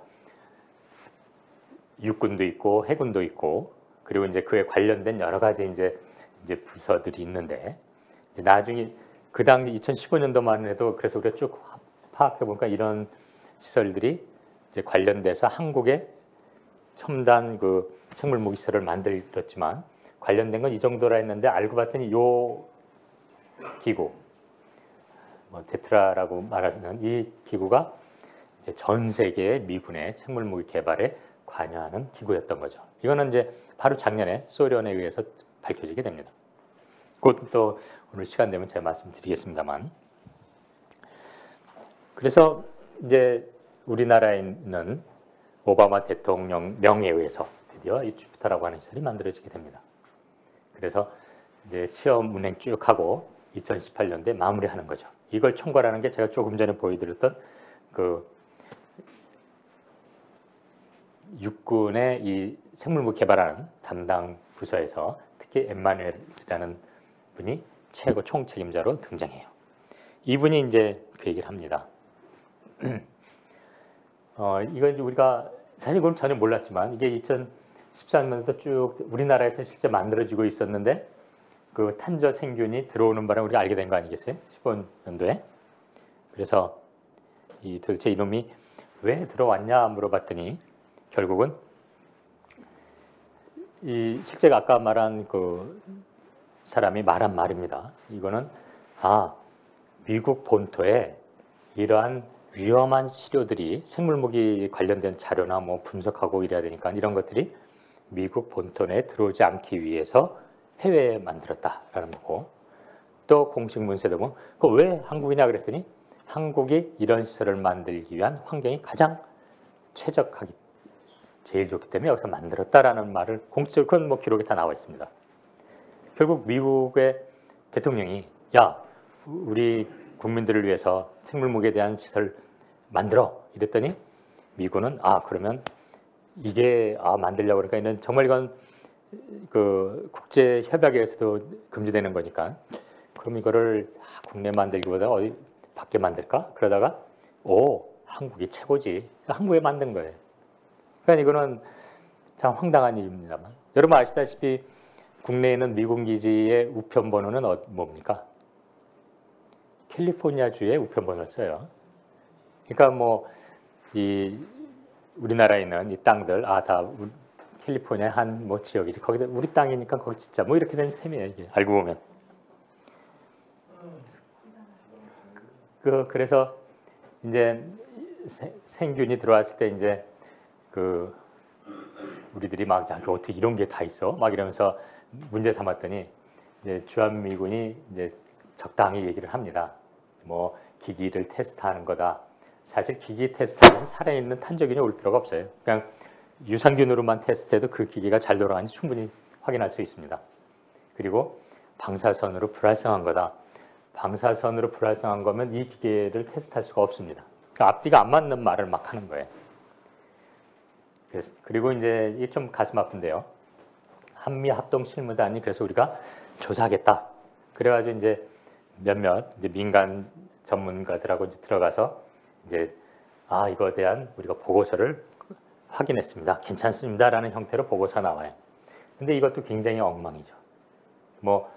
육군도 있고 해군도 있고 그리고 이제 그에 관련된 여러 가지 이제 이제 부서들이 있는데 이제 나중에 그 당시 이천십오 년도만 해도 그래서 우리가 쭉 파악해 보니까 이런 시설들이 이제 관련돼서 한국에 첨단 그 생물 무기 시설을 만들었지만 관련된 건 이 정도라 했는데 알고 봤더니 요 기구, 뭐 테트라라고 말하는 이 기구가 이제 전 세계의 미군의 생물 무기 개발에 관여하는 기구였던 거죠. 이거는 이제 바로 작년에 소련에 의해서 밝혀지게 됩니다. 곧 또 오늘 시간 되면 제가 말씀드리겠습니다만, 그래서 이제 우리나라에 있는 오바마 대통령 명에 의해서 드디어 이 주피터라고 하는 시설이 만들어지게 됩니다. 그래서 이제 시험 운행 쭉 하고 이천십팔 년도에 마무리하는 거죠. 이걸 총괄하는 게 제가 조금 전에 보여드렸던 그 육군의 이 생물무기 개발하는 담당 부서에서 특히 엠마누엘이라는 분이 최고 총책임자로 등장해요. 이분이 이제 그 얘기를 합니다. 어, 이거 이제 우리가 사실 그건 전혀 몰랐지만 이게 이천십삼 년부터 쭉 우리나라에서 실제 만들어지고 있었는데 그 탄저 생균이 들어오는 바람에 우리가 알게 된 거 아니겠어요? 십오 년도에. 그래서 이 도대체 이놈이 왜 들어왔냐 물어봤더니 결국은 이 실제 아까 말한 그 사람이 말한 말입니다. 이거는 아 미국 본토에 이러한 위험한 시료들이 생물무기 관련된 자료나 뭐 분석하고 이래야 되니까 이런 것들이 미국 본토 내에 들어오지 않기 위해서 해외에 만들었다라는 거고, 또 공식 문서도 보면 그 왜 한국이냐 그랬더니 한국이 이런 시설을 만들기 위한 환경이 가장 최적하기 제일 좋기 때문에 여기서 만들었다라는 말을 공식적으로 그건 뭐 기록에 다 나와 있습니다. 결국 미국의 대통령이 야 우리 국민들을 위해서 생물무기에 대한 시설 만들어 이랬더니 미군은 아 그러면 이게 아 만들려고 그러니까 이는 정말 이건 그 국제 협약에서도 금지되는 거니까 그럼 이거를 국내 만들기보다 어디 밖에 만들까? 그러다가 오 한국이 최고지. 한국에 만든 거예요. 그러니까 이거는 참 황당한 일입니다만 여러분 아시다시피 국내에 있는 미군 기지의 우편 번호는 어, 뭡니까? 캘리포니아주의 우편 번호를 써요. 그러니까 뭐 이 우리나라에 있는 이 땅들 아 다 캘리포니아 한 뭐 지역이지 거기다 우리 땅이니까 거기 진짜 뭐 이렇게 된 셈이에요 이게 알고 보면. 그 그래서 이제 생균이 들어왔을 때 이제 그 우리들이 막 야, 어떻게 이런 게 다 있어? 막 이러면서 문제 삼았더니 이제 주한미군이 이제 적당히 얘기를 합니다. 뭐 기기를 테스트하는 거다. 사실 기기 테스트하면 살아있는 탄저균이 올 필요가 없어요. 그냥 유산균으로만 테스트해도 그 기기가 잘 돌아가는지 충분히 확인할 수 있습니다. 그리고 방사선으로 불활성한 거다. 방사선으로 불활성한 거면 이 기계를 테스트할 수가 없습니다. 그러니까 앞뒤가 안 맞는 말을 막 하는 거예요. 그래서 그리고 이제 이게 좀 가슴 아픈데요. 한미 합동 실무단이 그래서 우리가 조사하겠다. 그래가지고 이제 몇몇 이제 민간 전문가들하고 이제 들어가서 이제 아 이거에 대한 우리가 보고서를 확인했습니다. 괜찮습니다라는 형태로 보고서 나와요. 근데 이것도 굉장히 엉망이죠. 뭐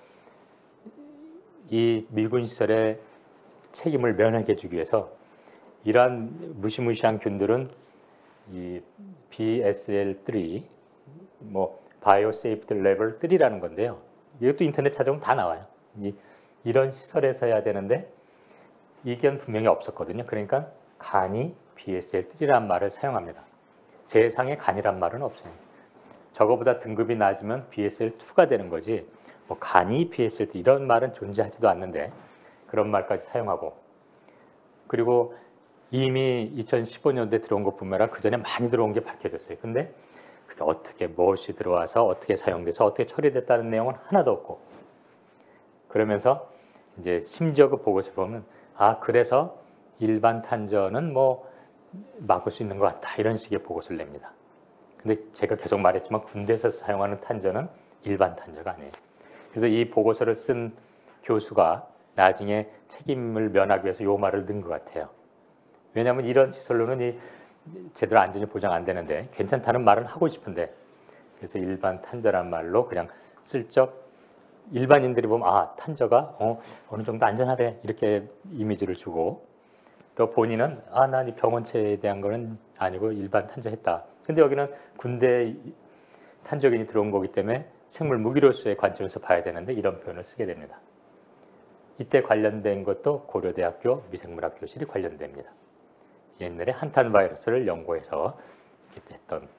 이 미군 시설의 책임을 면하게 해주기 위해서 이러한 무시무시한 균들은 이 비 에스 엘 쓰리 뭐 바이오 세이프티 레벨 쓰리라는 건데요. 이것도 인터넷 찾아보면 다 나와요. 이, 이런 시설에서 해야 되는데 이견 분명히 없었거든요. 그러니까 간이 비 에스 엘 쓰리라는 말을 사용합니다. 세상에 간이란 말은 없어요. 저거보다 등급이 낮으면 비 에스 엘 투가 되는 거지 뭐 간이 비 에스 엘 쓰리 이런 말은 존재하지도 않는데 그런 말까지 사용하고 그리고 이미 이천십오 년도에 들어온 것뿐만 아니라 그 전에 많이 들어온 게 밝혀졌어요. 근데 그게 어떻게 무엇이 들어와서 어떻게 사용돼서 어떻게 처리됐다는 내용은 하나도 없고 그러면서 이제 심지어 그 보고서 보면 아 그래서 일반 탄저는 뭐 막을 수 있는 것 같다 이런 식의 보고서를 냅니다. 근데 제가 계속 말했지만 군대에서 사용하는 탄저는 일반 탄저가 아니에요. 그래서 이 보고서를 쓴 교수가 나중에 책임을 면하기 위해서 요 말을 넣은 것 같아요. 왜냐하면 이런 시설로는 이 제대로 안전이 보장 안 되는데 괜찮다는 말을 하고 싶은데 그래서 일반 탄저란 말로 그냥 슬쩍 일반인들이 보면 아 탄저가 어, 어느 정도 안전하대 이렇게 이미지를 주고 또 본인은 아 난 이 병원체에 대한 거는 아니고 일반 탄저했다. 근데 여기는 군대 탄저균이 들어온 거기 때문에 생물 무기로서의 관점에서 봐야 되는데 이런 표현을 쓰게 됩니다. 이때 관련된 것도 고려대학교 미생물학 교실이 관련됩니다. 옛날에 한탄 바이러스를 연구해서 했던.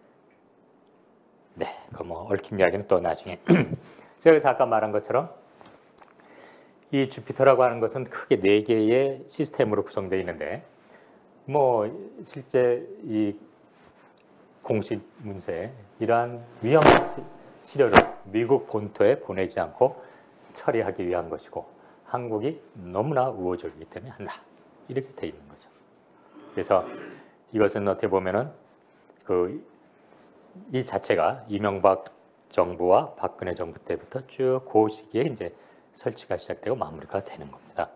네, 그 뭐 얽힌 이야기는 또 나중에. 제가 그래서 아까 말한 것처럼 이 주피터라고 하는 것은 크게 네 개의 시스템으로 구성되어 있는데, 뭐 실제 이 공식 문서에 이러한 위험한 시료를 미국 본토에 보내지 않고 처리하기 위한 것이고, 한국이 너무나 우호적이기 때문에 한다. 이렇게 돼 있는 거죠. 그래서 이것은 어떻게 보면은 그 이 자체가 이명박 정부와 박근혜 정부 때부터 쭉 그 시기에 이제 설치가 시작되고 마무리가 되는 겁니다.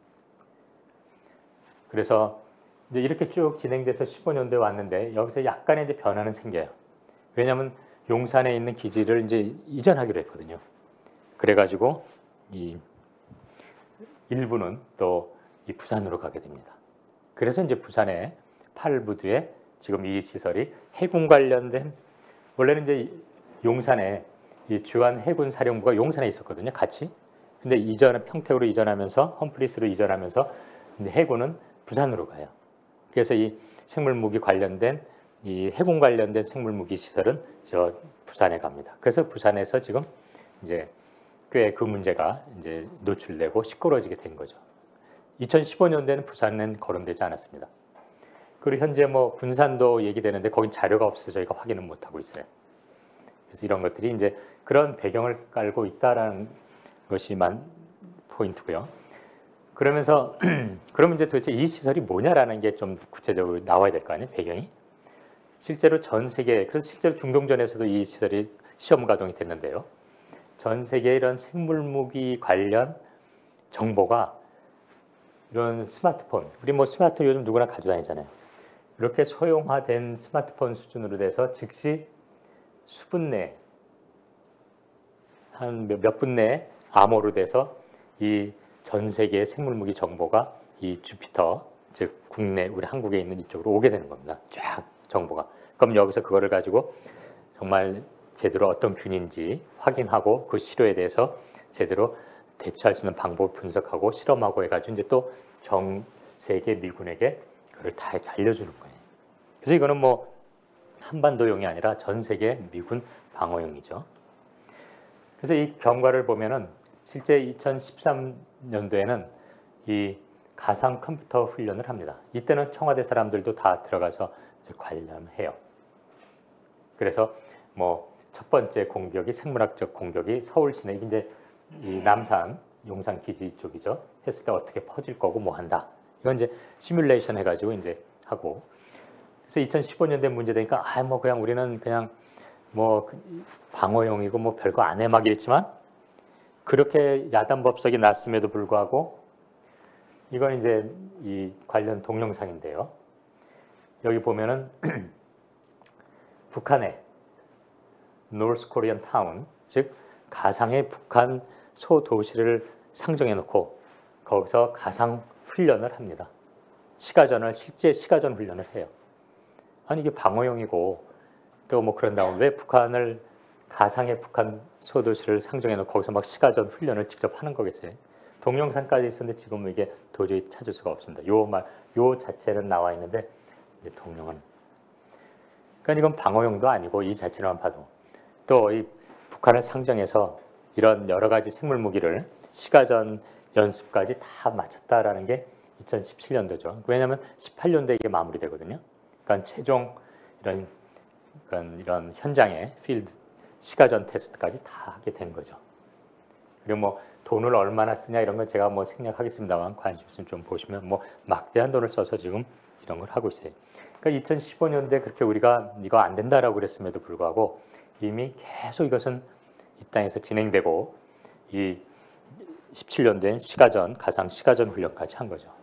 그래서 이제 이렇게 쭉 진행돼서 십오 년도에 왔는데 여기서 약간의 이제 변화는 생겨요. 왜냐하면 용산에 있는 기지를 이제 이전하기로 했거든요. 그래가지고 이 일부는 또 이 부산으로 가게 됩니다. 그래서 이제 부산의 팔부두에 지금 이 시설이 해군 관련된, 원래는 이제 용산에 이 주한 해군 사령부가 용산에 있었거든요, 같이. 근데 이전은 평택으로 이전하면서 험프리스로 이전하면서 근데 해군은 부산으로 가요. 그래서 이 생물무기 관련된 이 해군 관련된 생물무기 시설은 저 부산에 갑니다. 그래서 부산에서 지금 이제 꽤 그 문제가 이제 노출되고 시끄러워지게 된 거죠. 이천십오 년도에는 부산은 거론되지 않았습니다. 그리고 현재 뭐 군산도 얘기되는데 거긴 자료가 없어서 저희가 확인은 못 하고 있어요. 그래서 이런 것들이 이제 그런 배경을 깔고 있다라는 것이만 포인트고요. 그러면서 그러면 이제 도대체 이 시설이 뭐냐라는 게 좀 구체적으로 나와야 될 거 아니에요, 배경이. 실제로 전 세계, 그래서 실제로 중동전에서도 이 시설이 시험 가동이 됐는데요. 전 세계 이런 생물무기 관련 정보가 이런 스마트폰, 우리 뭐 스마트폰 요즘 누구나 가지고 다니잖아요. 이렇게 소형화된 스마트폰 수준으로 돼서 즉시 수분 내, 한 몇 분 내에 암호로 돼서 이 전 세계의 생물무기 정보가 이 주피터, 즉 국내 우리 한국에 있는 이쪽으로 오게 되는 겁니다. 쫙 정보가. 그럼 여기서 그거를 가지고 정말 제대로 어떤 균인지 확인하고 그 시료에 대해서 제대로 대처할 수 있는 방법을 분석하고 실험하고 해가지고 이제 또 전 세계 미군에게 그걸 다 이렇게 알려주는 거예요. 그래서 이거는 뭐 한반도용이 아니라 전 세계 미군 방어용이죠. 그래서 이 경과를 보면은 실제 이천십삼 년도에는 이 가상 컴퓨터 훈련을 합니다. 이때는 청와대 사람들도 다 들어가서 관람해요. 그래서 뭐 첫 번째 공격이 생물학적 공격이 서울 시내, 이제 이 남산 용산 기지 쪽이죠. 했을 때 어떻게 퍼질 거고 뭐 한다. 이건 이제 시뮬레이션 해가지고 이제 하고. 그래서 이천십오 년도에 문제 되니까 아 뭐 그냥 우리는 그냥 뭐 방어용이고 뭐 별거 안 해 막 이랬지만 그렇게 야단 법석이 났음에도 불구하고 이건 이제 이 관련 동영상인데요. 여기 보면은 북한의 노스 코리안 타운, 즉 가상의 북한 소도시를 상정해 놓고 거기서 가상 훈련을 합니다. 시가전을 실제 시가전 훈련을 해요. 아니 이게 방어용이고 또 뭐 그런 다음 왜 북한을 가상의 북한 소도시를 상정해 놓고 거기서 막 시가전 훈련을 직접 하는 거겠어요. 동영상까지 있었는데 지금 이게 도저히 찾을 수가 없습니다. 요 말, 요 자체는 나와 있는데 이제 동영은. 그러니까 이건 방어용도 아니고 이 자체로만 봐도 또 이 북한을 상정해서 이런 여러 가지 생물 무기를 시가전 연습까지 다 마쳤다라는 게 이천십칠 년도죠. 왜냐하면 십팔 년도에 이게 마무리되거든요. 그러니까 최종 이런 그런 이런 현장의 필드 시가전 테스트까지 다 하게 된 거죠. 그리고 뭐 돈을 얼마나 쓰냐 이런 건 제가 뭐 생략하겠습니다만 관심 있으면 좀 보시면 뭐 막대한 돈을 써서 지금 이런 걸 하고 있어요. 그러니까 이천십오 년도에 그렇게 우리가 이거 안 된다라고 그랬음에도 불구하고 이미 계속 이것은 이 땅에서 진행되고 이 십칠 년도엔 시가전, 가상 시가전 훈련까지 한 거죠.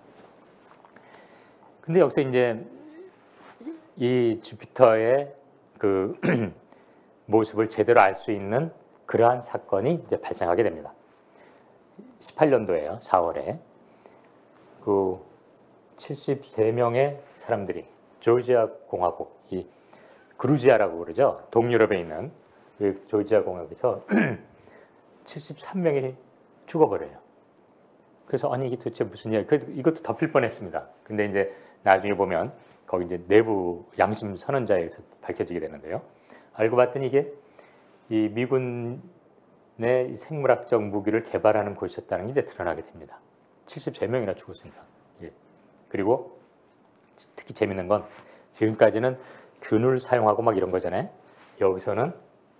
근데 여기서 이제 이 주피터의 그 모습을 제대로 알 수 있는 그러한 사건이 이제 발생하게 됩니다. 십팔 년도에요, 사월에 그 칠십삼 명의 사람들이 조지아 공화국, 이 그루지아라고 그러죠. 동유럽에 있는 그 조지아 공화국에서 칠십삼 명이 죽어버려요. 그래서 아니 이게 도대체 무슨 일이야? 그래서 이것도 덮일 뻔했습니다. 근데 이제 나중에 보면 거기 이제 내부 양심 선언자에서 밝혀지게 되는데요. 알고 봤더니 이게 이 미군의 생물학적 무기를 개발하는 곳이었다는 게 이제 드러나게 됩니다. 칠십삼 명이나 죽었습니다. 예. 그리고 특히 재밌는 건 지금까지는 균을 사용하고 막 이런 거잖아요. 여기서는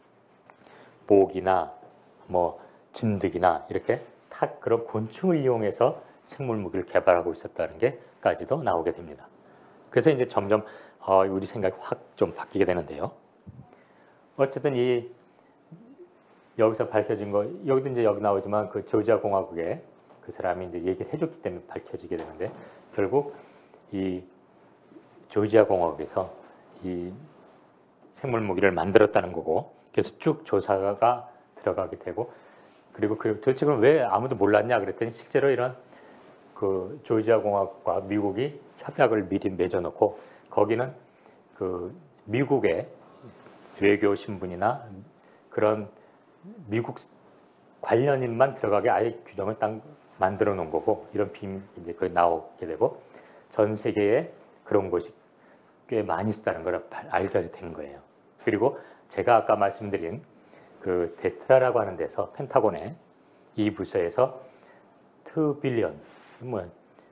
모기나 뭐 진드기나 이렇게 탁 그런 곤충을 이용해서 생물 무기를 개발하고 있었다는 게까지도 나오게 됩니다. 그래서 이제 점점 어, 우리 생각이 확 좀 바뀌게 되는데요. 어쨌든 이 여기서 밝혀진 거 여기도 이제 여기 나오지만 그 조지아 공화국에 그 사람이 이제 얘기를 해줬기 때문에 밝혀지게 되는데 결국 이 조지아 공화국에서 이 생물 무기를 만들었다는 거고 그래서 쭉 조사가 들어가게 되고 그리고 그 도대체 그럼 왜 아무도 몰랐냐 그랬더니 실제로 이런 그 조지아 공화국과 미국이 협약을 미리 맺어놓고 거기는 그 미국의 외교 신분이나 그런 미국 관련인만 들어가게 아예 규정을 딱 만들어 놓은 거고 이런 빔 이제 그 나오게 되고 전 세계에 그런 곳이 꽤 많이 있다는 걸 알게 된 거예요. 그리고 제가 아까 말씀드린 그 데트라라고 하는 데서 펜타곤의 이 부서에서 이 빌리언 뭐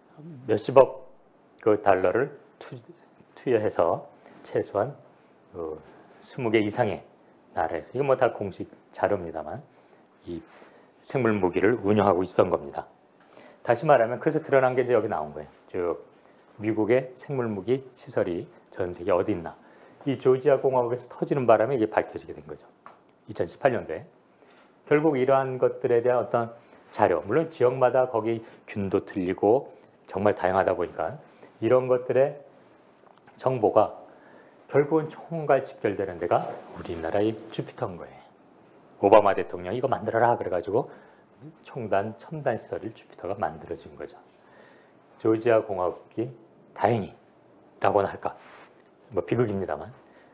몇십억 그 달러를 투, 투여해서 최소한 그 스무 개 이상의 나라에서 이거 뭐 다 공식 자료입니다만 이 생물 무기를 운영하고 있었던 겁니다. 다시 말하면 그래서 드러난 게 이제 여기 나온 거예요. 즉 미국의 생물 무기 시설이 전 세계 어디 있나. 이 조지아 공화국에서 터지는 바람에 이게 밝혀지게 된 거죠. 이천십팔 년도에. 결국 이러한 것들에 대한 어떤 자료, 물론 지역마다 거기 균도 틀리고 정말 다양하다 보니까 이런 것들의 정보가 결국은 총괄 집결되는 데가 우리나라의 주피터인 거예요. 오바마 대통령이 이거 만들어라 그래가지고 총단 첨단 시설을 주피터가 만들어진 거죠. 조지아 공화국이 다행히 라고나 할까 뭐 비극입니다만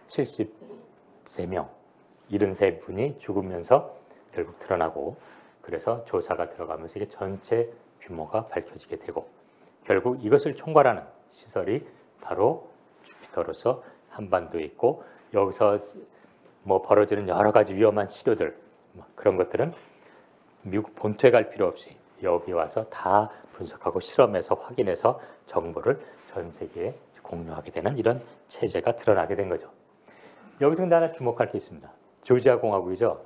칠십삼 명 칠십삼 분이 죽으면서 결국 드러나고 그래서 조사가 들어가면서 이게 전체 규모가 밝혀지게 되고 결국 이것을 총괄하는 시설이 바로 주피터로서 한반도에 있고 여기서 뭐 벌어지는 여러 가지 위험한 시료들 그런 것들은 미국 본토에 갈 필요 없이 여기 와서 다 분석하고 실험해서 확인해서 정보를 전 세계에 공유하게 되는 이런 체제가 드러나게 된 거죠. 여기서 근데 하나 주목할 게 있습니다. 조지아 공화국이죠.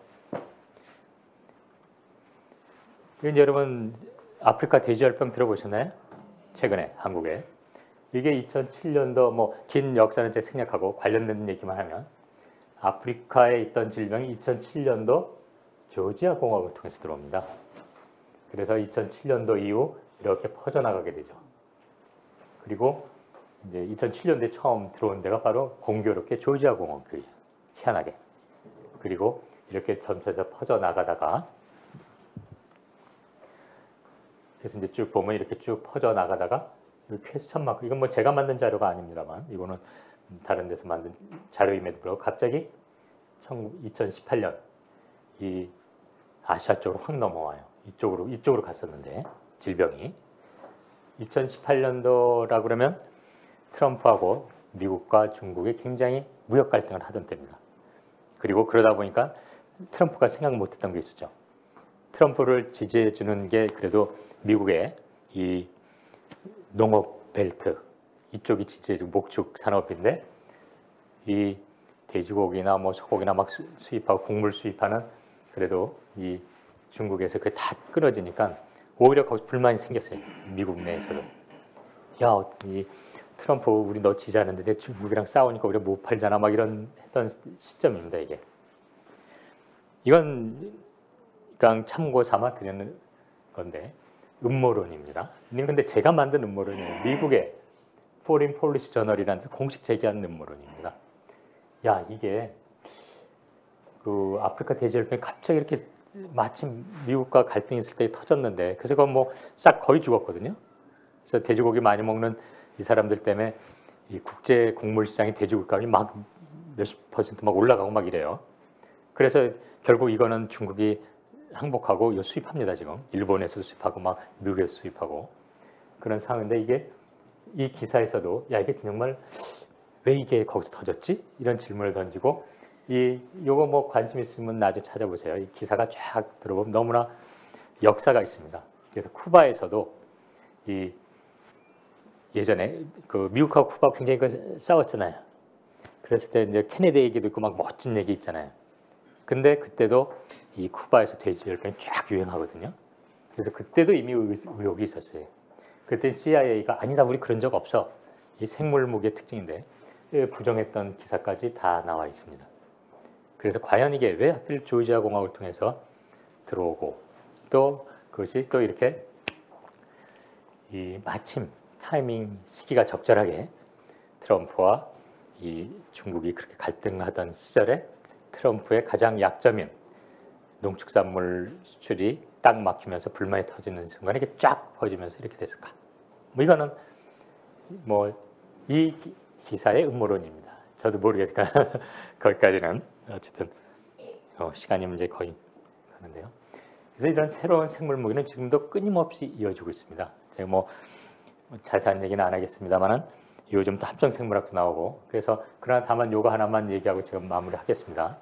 이제 여러분 아프리카 돼지열병 들어보셨나요? 최근에 한국에. 이게 이천칠 년도 뭐 긴 역사는 제 생략하고 관련된 얘기만 하면 아프리카에 있던 질병이 이천칠 년도 조지아 공화국을 통해서 들어옵니다. 그래서 이천칠 년도 이후 이렇게 퍼져나가게 되죠. 그리고 이제 이천칠 년도에 처음 들어온 데가 바로 공교롭게 조지아 공화국이에요. 희한하게. 그리고 이렇게 점차적으로 퍼져나가다가 그래서 이제 쭉 보면 이렇게 쭉 퍼져나가다가 퀘스천 마크 이건 뭐 제가 만든 자료가 아닙니다만 이거는 다른 데서 만든 자료임에도 불구하고 갑자기 이천십팔 년 이 아시아 쪽으로 확 넘어와요. 이쪽으로 이쪽으로 갔었는데 질병이 이천십팔 년도라 그러면 트럼프하고 미국과 중국이 굉장히 무역 갈등을 하던 때입니다. 그리고 그러다 보니까 트럼프가 생각 못했던 게 있었죠. 트럼프를 지지해 주는 게 그래도 미국의 이 농업 벨트 이쪽이 지지해주고 목축 산업인데 이 돼지고기나 뭐 소고기나 막 수입하고 곡물 수입하는 그래도 이 중국에서 그게 다 끊어지니까 오히려 거기서 불만이 생겼어요. 미국 내에서도. 야, 이 트럼프 우리 너 지지하는데 내 중국이랑 싸우니까 우리가 못 팔잖아 막 이런 했던 시점입니다. 이게. 이건 그냥 참고 삼아 드리는 건데 음모론입니다. 근데 제가 만든 음모론이에요. 미국의 Foreign Policy Journal이라는 데서 공식 제기한 음모론입니다. 야, 이게 그 아프리카 돼지열병이 갑자기 이렇게 마침 미국과 갈등이 있을 때 터졌는데 그래서 그건 뭐 싹 거의 죽었거든요. 그래서 돼지고기 많이 먹는 이 사람들 때문에 이 국제 곡물 시장의 돼지국값이 막 몇십 퍼센트 막 올라가고 막 이래요. 그래서 결국 이거는 중국이 항복하고 이거 수입합니다. 지금 일본에서 수입하고 막 미국에서 수입하고 그런 상황인데 이게 이 기사에서도 야 이게 정말 왜 이게 거기서 터졌지? 이런 질문을 던지고 이 요거 뭐 관심 있으면 나중에 찾아보세요. 이 기사가 쫙 들어보면 너무나 역사가 있습니다. 그래서 쿠바에서도 이 예전에 그 미국하고 쿠바가 굉장히 그 싸웠잖아요. 그랬을 때 이제 케네디 얘기도 있고 막 멋진 얘기 있잖아요. 근데 그때도 이 쿠바에서 돼지 열병이 쫙 유행하거든요. 그래서 그때도 이미 의혹이 있었어요. 그때 씨아이에이가 아니다 우리 그런 적 없어. 이 생물 무기의 특징인데 부정했던 기사까지 다 나와 있습니다. 그래서 과연 이게 왜 하필 조지아 공화국을 통해서 들어오고 또 그것이 또 이렇게 이 마침 타이밍 시기가 적절하게 트럼프와 이 중국이 그렇게 갈등하던 시절에 트럼프의 가장 약점인 농축산물 수출이 딱 막히면서 불만이 터지는 순간에 이렇게 쫙 퍼지면서 이렇게 됐을까? 뭐 이거는 뭐 이 기사의 음모론입니다. 저도 모르겠으니까 거기까지는 어쨌든 어, 시간이 문제 거의 하는데요. 그래서 이런 새로운 생물 무기는 지금도 끊임없이 이어지고 있습니다. 제가 뭐 자세한 얘기는 안 하겠습니다만은 요즘 또 합성 생물학도 나오고 그래서 그러나 다만 요거 하나만 얘기하고 지금 마무리하겠습니다.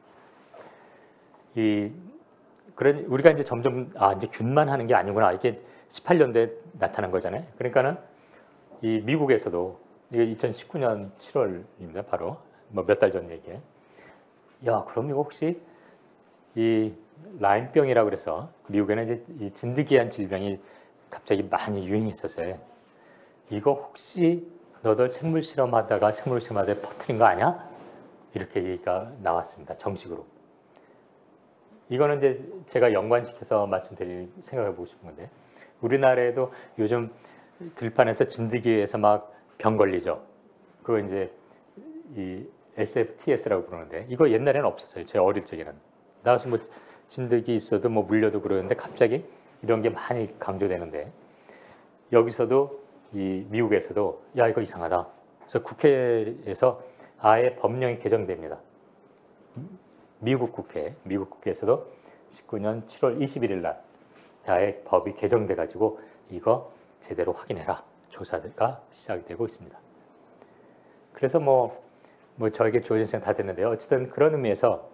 이 그런 우리가 이제 점점 아 이제 균만 하는 게 아니구나 이게 십팔 년도에 나타난 거잖아요. 그러니까는 이 미국에서도 이게 이천십구 년 칠월입니다. 바로 뭐 몇 달 전 얘기예요. 야 그럼 이거 혹시 이 라임병이라고 그래서 미국에는 이제 이 진드기한 질병이 갑자기 많이 유행했었어요. 이거 혹시 너들 생물 실험하다가 생물 실험하다가 퍼뜨린 거 아니야? 이렇게 얘기가 나왔습니다. 정식으로. 이거는 이제 제가 연관시켜서 말씀드릴 생각해 보고 싶은 건데 우리나라에도 요즘 들판에서 진드기에서 막 병 걸리죠. 그거 이제 이 에스에프티에스라고 부르는데 이거 옛날에는 없었어요. 제 어릴 적에는 나와서 뭐 진드기 있어도 뭐 물려도 그러는데 갑자기 이런 게 많이 강조되는데 여기서도 이 미국에서도 야 이거 이상하다. 그래서 국회에서 아예 법령이 개정됩니다. 미국 국회, 미국 국회에서도 십구 년 칠월 이십일일 날 아예 법이 개정돼 가지고 이거 제대로 확인해라. 조사가 시작되고 있습니다. 그래서 뭐, 뭐 저에게 주어진 시간 다 됐는데요. 어쨌든 그런 의미에서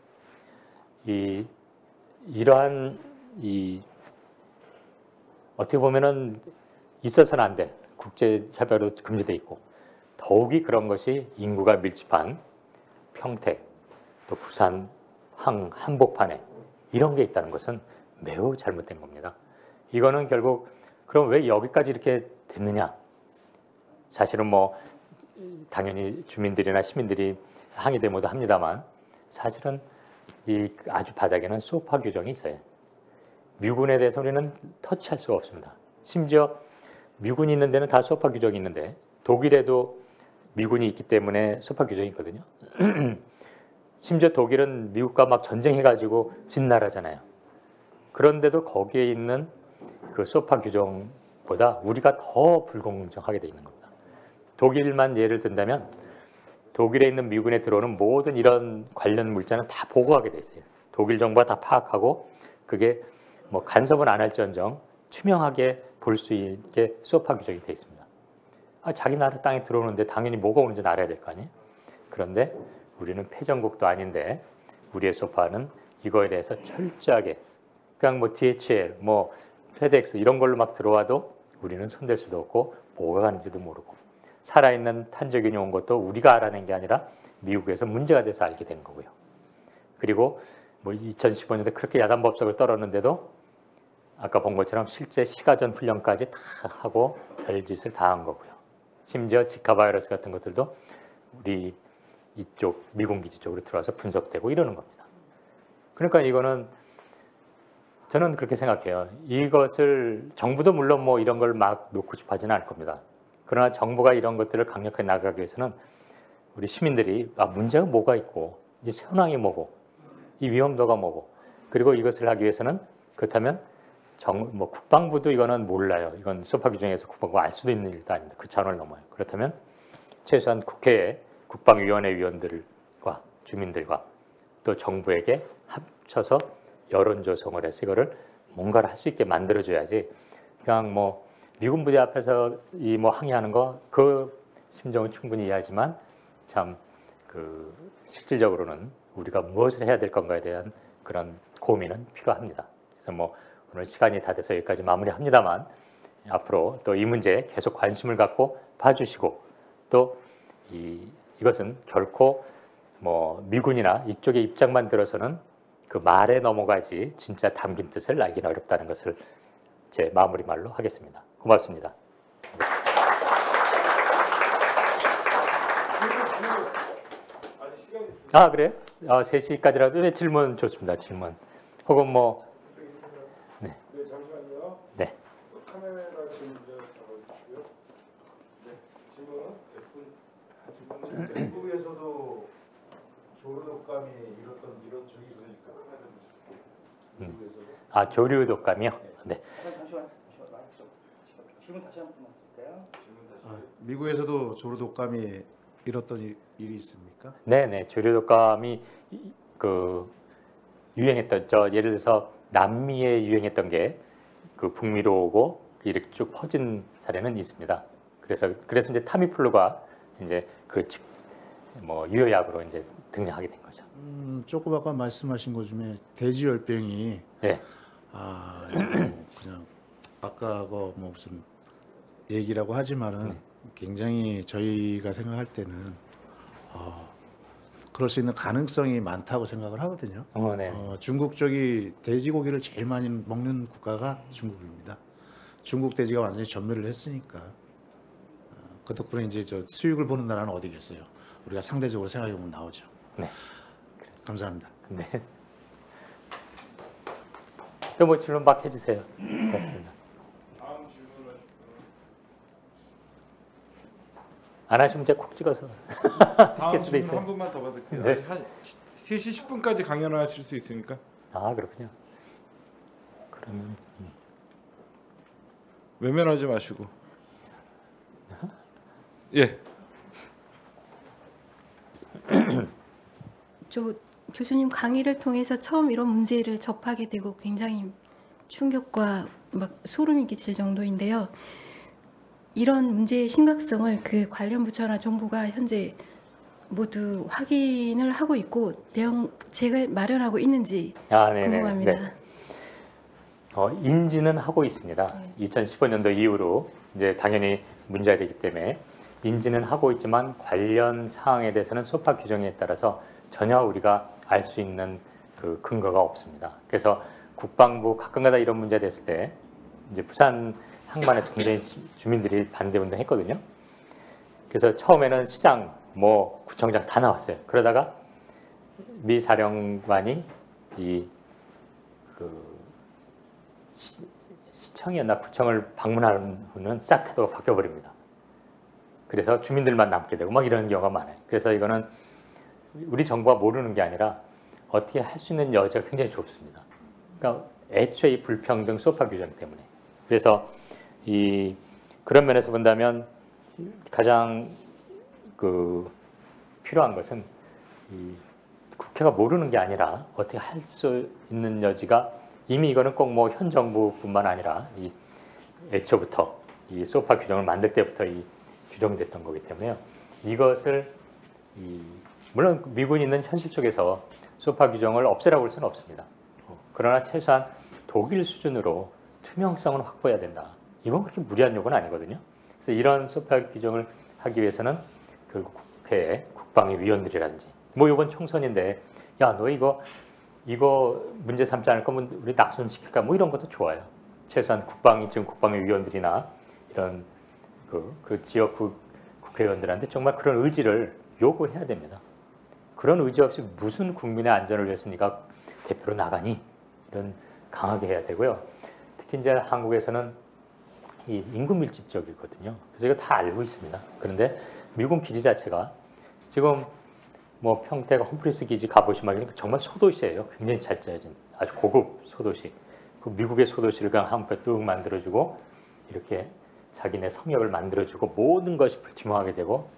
이 이러한 이 어떻게 보면은 있어서는 안 될 국제 협약으로 금지돼 있고 더욱이 그런 것이 인구가 밀집한 평택 또 부산 항 한복판에 이런 게 있다는 것은 매우 잘못된 겁니다. 이거는 결국 그럼 왜 여기까지 이렇게 됐느냐? 사실은 뭐 당연히 주민들이나 시민들이 항의 데모도 합니다만 사실은 이 아주 바닥에는 소파 규정이 있어요. 미군에 대해서 우리는 터치할 수가 없습니다. 심지어 미군이 있는 데는 다 소파 규정이 있는데 독일에도 미군이 있기 때문에 소파 규정이 있거든요. 심지어 독일은 미국과 막 전쟁해가지고 진 나라잖아요. 그런데도 거기에 있는 그 소파 규정보다 우리가 더 불공정하게 돼 있는 겁니다. 독일만 예를 든다면 독일에 있는 미군에 들어오는 모든 이런 관련 물자는 다 보고하게 돼 있어요. 독일 정부가 다 파악하고 그게 뭐 간섭은 안 할지언정 투명하게 볼 수 있게 소파 규정이 돼 있습니다. 아, 자기 나라 땅에 들어오는데 당연히 뭐가 오는지 알아야 될 거 아니에요. 그런데 우리는 패전국도 아닌데 우리의 소파는 이거에 대해서 철저하게 그냥 뭐 디에이치엘, 뭐 페덱스 이런 걸로 막 들어와도 우리는 손댈 수도 없고 뭐가 가는지도 모르고 살아있는 탄저균이 온 것도 우리가 알아낸 게 아니라 미국에서 문제가 돼서 알게 된 거고요. 그리고 뭐 이천십오 년도에 그렇게 야단법석을 떨었는데도 아까 본 것처럼 실제 시가전 훈련까지 다 하고 별짓을 다 한 거고요. 심지어 지카 바이러스 같은 것들도 우리 이쪽 미군 기지 쪽으로 들어와서 분석되고 이러는 겁니다. 그러니까 이거는 저는 그렇게 생각해요. 이것을 정부도 물론 뭐 이런 걸 막 놓고 싶어 하지는 않을 겁니다. 그러나 정부가 이런 것들을 강력하게 나가기 위해서는 우리 시민들이 아, 문제가 뭐가 있고 이 현황이 뭐고 이 위험도가 뭐고 그리고 이것을 하기 위해서는 그렇다면 정, 뭐 국방부도 이거는 몰라요. 이건 소파 규정에서 국방부가 알 수도 있는 일도 아닙니다. 그 차원을 넘어요. 그렇다면 최소한 국회에 국방위원회 위원들과 주민들과 또 정부에게 합쳐서 여론 조성을 해서 이거를 뭔가를 할 수 있게 만들어줘야지 그냥 뭐 미군 부대 앞에서 이 뭐 항의하는 거 그 심정은 충분히 이해하지만 참 그 실질적으로는 우리가 무엇을 해야 될 건가에 대한 그런 고민은 필요합니다. 그래서 뭐 오늘 시간이 다 돼서 여기까지 마무리합니다만 앞으로 또 이 문제에 계속 관심을 갖고 봐주시고 또 이, 이것은 결코 뭐 미군이나 이쪽의 입장만 들어서는 그 말에 넘어가지 진짜 담긴 뜻을 알기는 어렵다는 것을 제 마무리 말로 하겠습니다. 고맙습니다. 아 그래요? 아, 세 시까지라도 네, 질문 좋습니다. 질문. 혹은 뭐 네. 네, 잠시만요. 네. 카메라 지금 이제 잡아주시고요. 네, 질문은 대부분 대구에서도 조류독감이 이렇던 이런 적이 있으니까 미국에서도. 아 조류 독감이요? 네. 잠시만, 잠시만, 질문 다시 한 번만 드릴까요? 아, 미국에서도 조류독감이 이렇던 일, 일이 있습니까? 네네 조류 독감이 이- 그 유행했던 저 예를 들어서 남미에 유행했던 게 그 북미로 오고 이렇게 쭉 퍼진 사례는 있습니다. 그래서 그래서 이제 타미플루가 이제 그 뭐 유효약으로 이제 등장하게 된 거죠. 음, 조금 아까 말씀하신 것 중에 돼지열병이 네. 아, 그냥 아까 그 뭐 무슨 얘기라고 하지만은 네. 굉장히 저희가 생각할 때는 어, 그럴 수 있는 가능성이 많다고 생각을 하거든요. 어, 네. 어, 중국 쪽이 돼지고기를 제일 많이 먹는 국가가 중국입니다. 중국 돼지가 완전히 전멸을 했으니까 어, 그 덕분에 이제 저 수익을 보는 나라는 어디겠어요? 우리가 상대적으로 생각해 보면 나오죠. 네. 감사합니다. 네. 또 뭐 질문 막 해주세요. 됐습니다. 다음 질문을 안 하시면 제가 콕 찍어서 다음 시킬 수도 질문 있어요. 한 분만 더 받을게요. 네. 아직 한 세 시 십 분까지 강연을 하실 수 있으니까 아 그렇군요. 그러면 음. 외면하지 마시고. 예. 저 교수님 강의를 통해서 처음 이런 문제를 접하게 되고 굉장히 충격과 막 소름이 끼칠 정도인데요. 이런 문제의 심각성을 그 관련 부처나 정부가 현재 모두 확인을 하고 있고 대응책을 마련하고 있는지 아, 네네. 궁금합니다. 네. 어, 인지는 하고 있습니다. 네. 이천십오 년도 이후로 이제 당연히 문제가 되기 때문에 인지는 하고 있지만 관련 사항에 대해서는 소파 규정에 따라서 전혀 우리가 알 수 있는 그 근거가 없습니다. 그래서 국방부 가끔가다 이런 문제 됐을 때 이제 부산 항만에서 굉장히 주민들이 반대 운동했거든요. 그래서 처음에는 시장, 뭐 구청장 다 나왔어요. 그러다가 미 사령관이 이 그 시청이었나 구청을 방문하는 후는 싹 태도가 바뀌어 버립니다. 그래서 주민들만 남게 되고 막 이런 경우가 많아요. 그래서 이거는 우리 정부가 모르는 게 아니라 어떻게 할 수 있는 여지가 굉장히 좁습니다. 그러니까 애초에 이 불평등 소파 규정 때문에. 그래서 이 그런 면에서 본다면 가장 그 필요한 것은 이 국회가 모르는 게 아니라 어떻게 할 수 있는 여지가 이미 이거는 꼭 뭐 현 정부뿐만 아니라 이 애초부터 이 소파 규정을 만들 때부터 이 규정됐던 거기 때문에요. 이것을 이 물론 미군이 있는 현실 쪽에서 소파 규정을 없애라고 할 수는 없습니다. 그러나 최소한 독일 수준으로 투명성은 확보해야 된다. 이건 그렇게 무리한 요구는 아니거든요. 그래서 이런 소파 규정을 하기 위해서는 결국 국회에 국방위 위원들이라든지 뭐 이건 총선인데 야 너 이거 이거 문제 삼지 않을 거면 우리 낙선시킬까 뭐 이런 것도 좋아요. 최소한 국방위 지금 국방위 위원들이나 이런 그, 그 지역 국, 국회의원들한테 정말 그런 의지를 요구해야 됩니다. 그런 의지 없이 무슨 국민의 안전을 위해서 네가 대표로 나가니 이런 강하게 해야 되고요. 특히 이제 한국에서는 이 인구 밀집적이거든요. 그래서 이거 다 알고 있습니다. 그런데 미군 기지 자체가 지금 뭐 평택 험프리스 기지 가보시면 정말 소도시예요. 굉장히 잘 짜여진 아주 고급 소도시. 그 미국의 소도시를 그냥 한번 뚝 만들어주고 이렇게 자기네 성역을 만들어주고 모든 것이 불투명하게 되고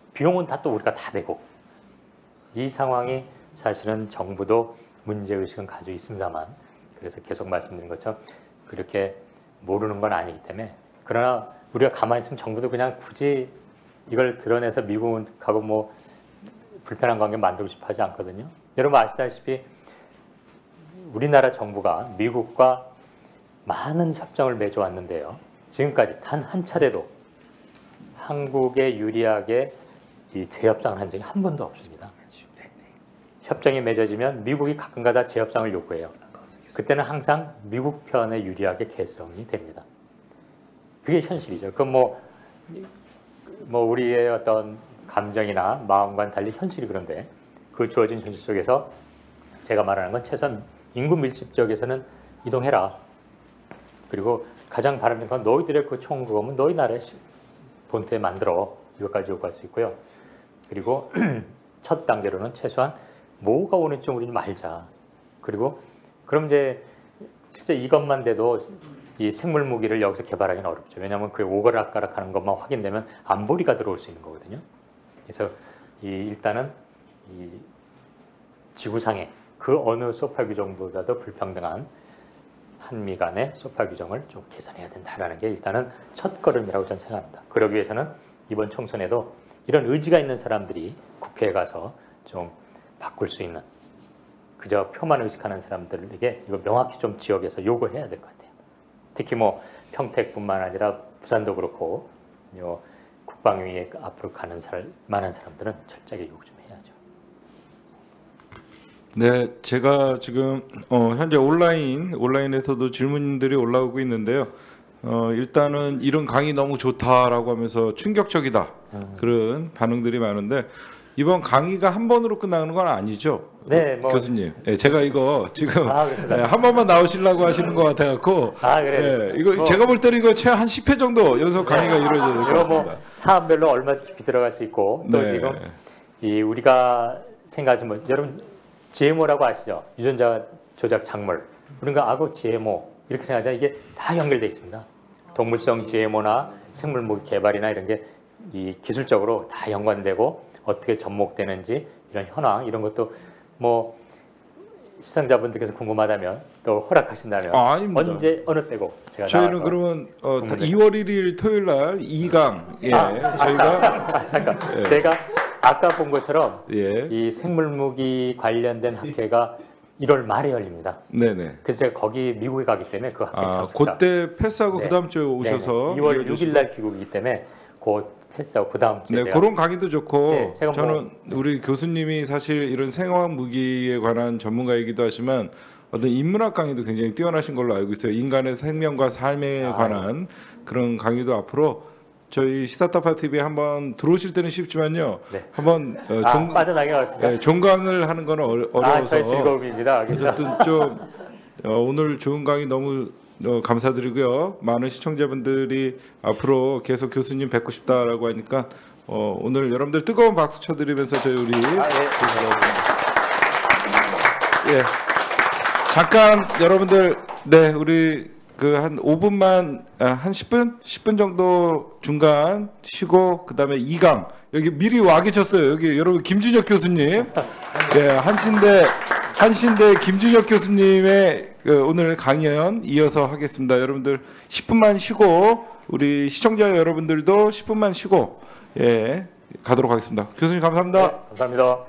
비용은 다 또 우리가 다 내고 이 상황이 사실은 정부도 문제의식은 가지고 있습니다만 그래서 계속 말씀드린 것처럼 그렇게 모르는 건 아니기 때문에 그러나 우리가 가만히 있으면 정부도 그냥 굳이 이걸 드러내서 미국하고 뭐 불편한 관계 만들고 싶어 하지 않거든요. 여러분 아시다시피 우리나라 정부가 미국과 많은 협정을 맺어왔는데요. 지금까지 단 한 차례도 한국에 유리하게 이 재협상을 한 적이 한 번도 없습니다. 협정이 맺어지면 미국이 가끔가다 재협상을 요구해요. 그때는 항상 미국 편에 유리하게 개성이 됩니다. 그게 현실이죠. 그건 뭐, 뭐 우리의 어떤 감정이나 마음과는 달리 현실이 그런데 그 주어진 현실 속에서 제가 말하는 건 최소한 인구 밀집 지역에서는 이동해라. 그리고 가장 바람직한 건 너희들의 그 총구금은 너희 나라의 본토에 만들어. 이것까지 요구할 수 있고요. 그리고 첫 단계로는 최소한 뭐가 오는지 우리는 알자. 그리고 그럼 이제 실제 이것만 돼도 이 생물 무기를 여기서 개발하기는 어렵죠. 왜냐하면 그 오거락가락하는 것만 확인되면 안보리가 들어올 수 있는 거거든요. 그래서 이 일단은 이 지구상의 그 어느 소파 규정보다도 불평등한 한미 간의 소파 규정을 좀 개선해야 된다라는 게 일단은 첫 걸음이라고 저는 생각합니다. 그러기 위해서는 이번 총선에도 이런 의지가 있는 사람들이 국회에 가서 좀 바꿀 수 있는 그저 표만 의식하는 사람들에게 이거 명확히 좀 지역에서 요구해야 될 것 같아요. 특히 뭐 평택뿐만 아니라 부산도 그렇고 요 국방위에 앞으로 가는 사람, 많은 사람들은 철저하게 요구 좀 해야죠. 네, 제가 지금 어, 현재 온라인 온라인에서도 질문들이 올라오고 있는데요. 어, 일단은 이런 강의 너무 좋다라고 하면서 충격적이다 음. 그런 반응들이 많은데 이번 강의가 한 번으로 끝나는 건 아니죠? 네, 뭐 교수님. 네, 제가 이거 지금 아, 네, 한 번만 나오시려고 하시는 것 같아갖고. 아 그래. 네, 이거 뭐, 제가 볼 때는 이거 최한 십 회 정도 연속 강의가 네. 이루어져야 될 것 이거 같습니다. 뭐 사안별로 얼마든지 깊이 들어갈 수 있고 또 네. 지금 이 우리가 생각하지 뭐 여러분 지엠오라고 아시죠? 유전자 조작 작물. 우리가 악어 지엠오 이렇게 생각하잖아요. 이게 다 연결돼 있습니다. 동물성 지엠오나 생물무기 개발이나 이런 게 이 기술적으로 다 연관되고 어떻게 접목되는지 이런 현황 이런 것도 뭐 시청자분들께서 궁금하다면 또 허락하신다면 아, 아닙니다. 언제 어느 때고 제가 저희는 나와서 그러면 어, 국민들- 이월 일일 토요일 날 이 강 예, 아, 저희가 아, 잠깐 예. 제가 아까 본 것처럼 예, 이 생물무기 관련된 학회가 일월 말에 열립니다. 네네. 그래서 제가 거기 미국에 가기 때문에 그 학회 아, 참석자. 그때 패스하고 네. 그 다음 주에 오셔서 이월 이어주시고. 육 일 날 귀국이기 때문에 곧 패스하고 그 다음 주에 네, 제가 그런 강의도 좋고 네, 제가 뭐- 저는 우리 교수님이 사실 이런 생화학 무기에 관한 전문가이기도 하지만 어떤 인문학 강의도 굉장히 뛰어나신 걸로 알고 있어요. 인간의 생명과 삶에 아, 관한 그런 강의도 앞으로 저희 시사타파 티비에 한번 들어오실 때는 쉽지만요. 네. 한번 어, 아, 종, 빠져나게 하겠습니다. 예, 종강을 하는 건 어려, 아, 어려워서 저의 즐거움입니다. 그래서 어쨌든 좀 어, 오늘 좋은 강의 너무 어, 감사드리고요. 많은 시청자분들이 앞으로 계속 교수님 뵙고 싶다라고 하니까 어, 오늘 여러분들 뜨거운 박수 쳐드리면서 저희 우리 아, 예. 예 잠깐 여러분들 네 우리 그 한 오 분만 아, 한 십 분 십 분 정도 중간 쉬고 그다음에 이 강 여기 미리 와 계셨어요. 여기 여러분 김준혁 교수님 예 한신대 한신대 김준혁 교수님의 그 오늘 강연 이어서 하겠습니다. 여러분들 십 분만 쉬고 우리 시청자 여러분들도 십 분만 쉬고 예 가도록 하겠습니다. 교수님 감사합니다. 네, 감사합니다.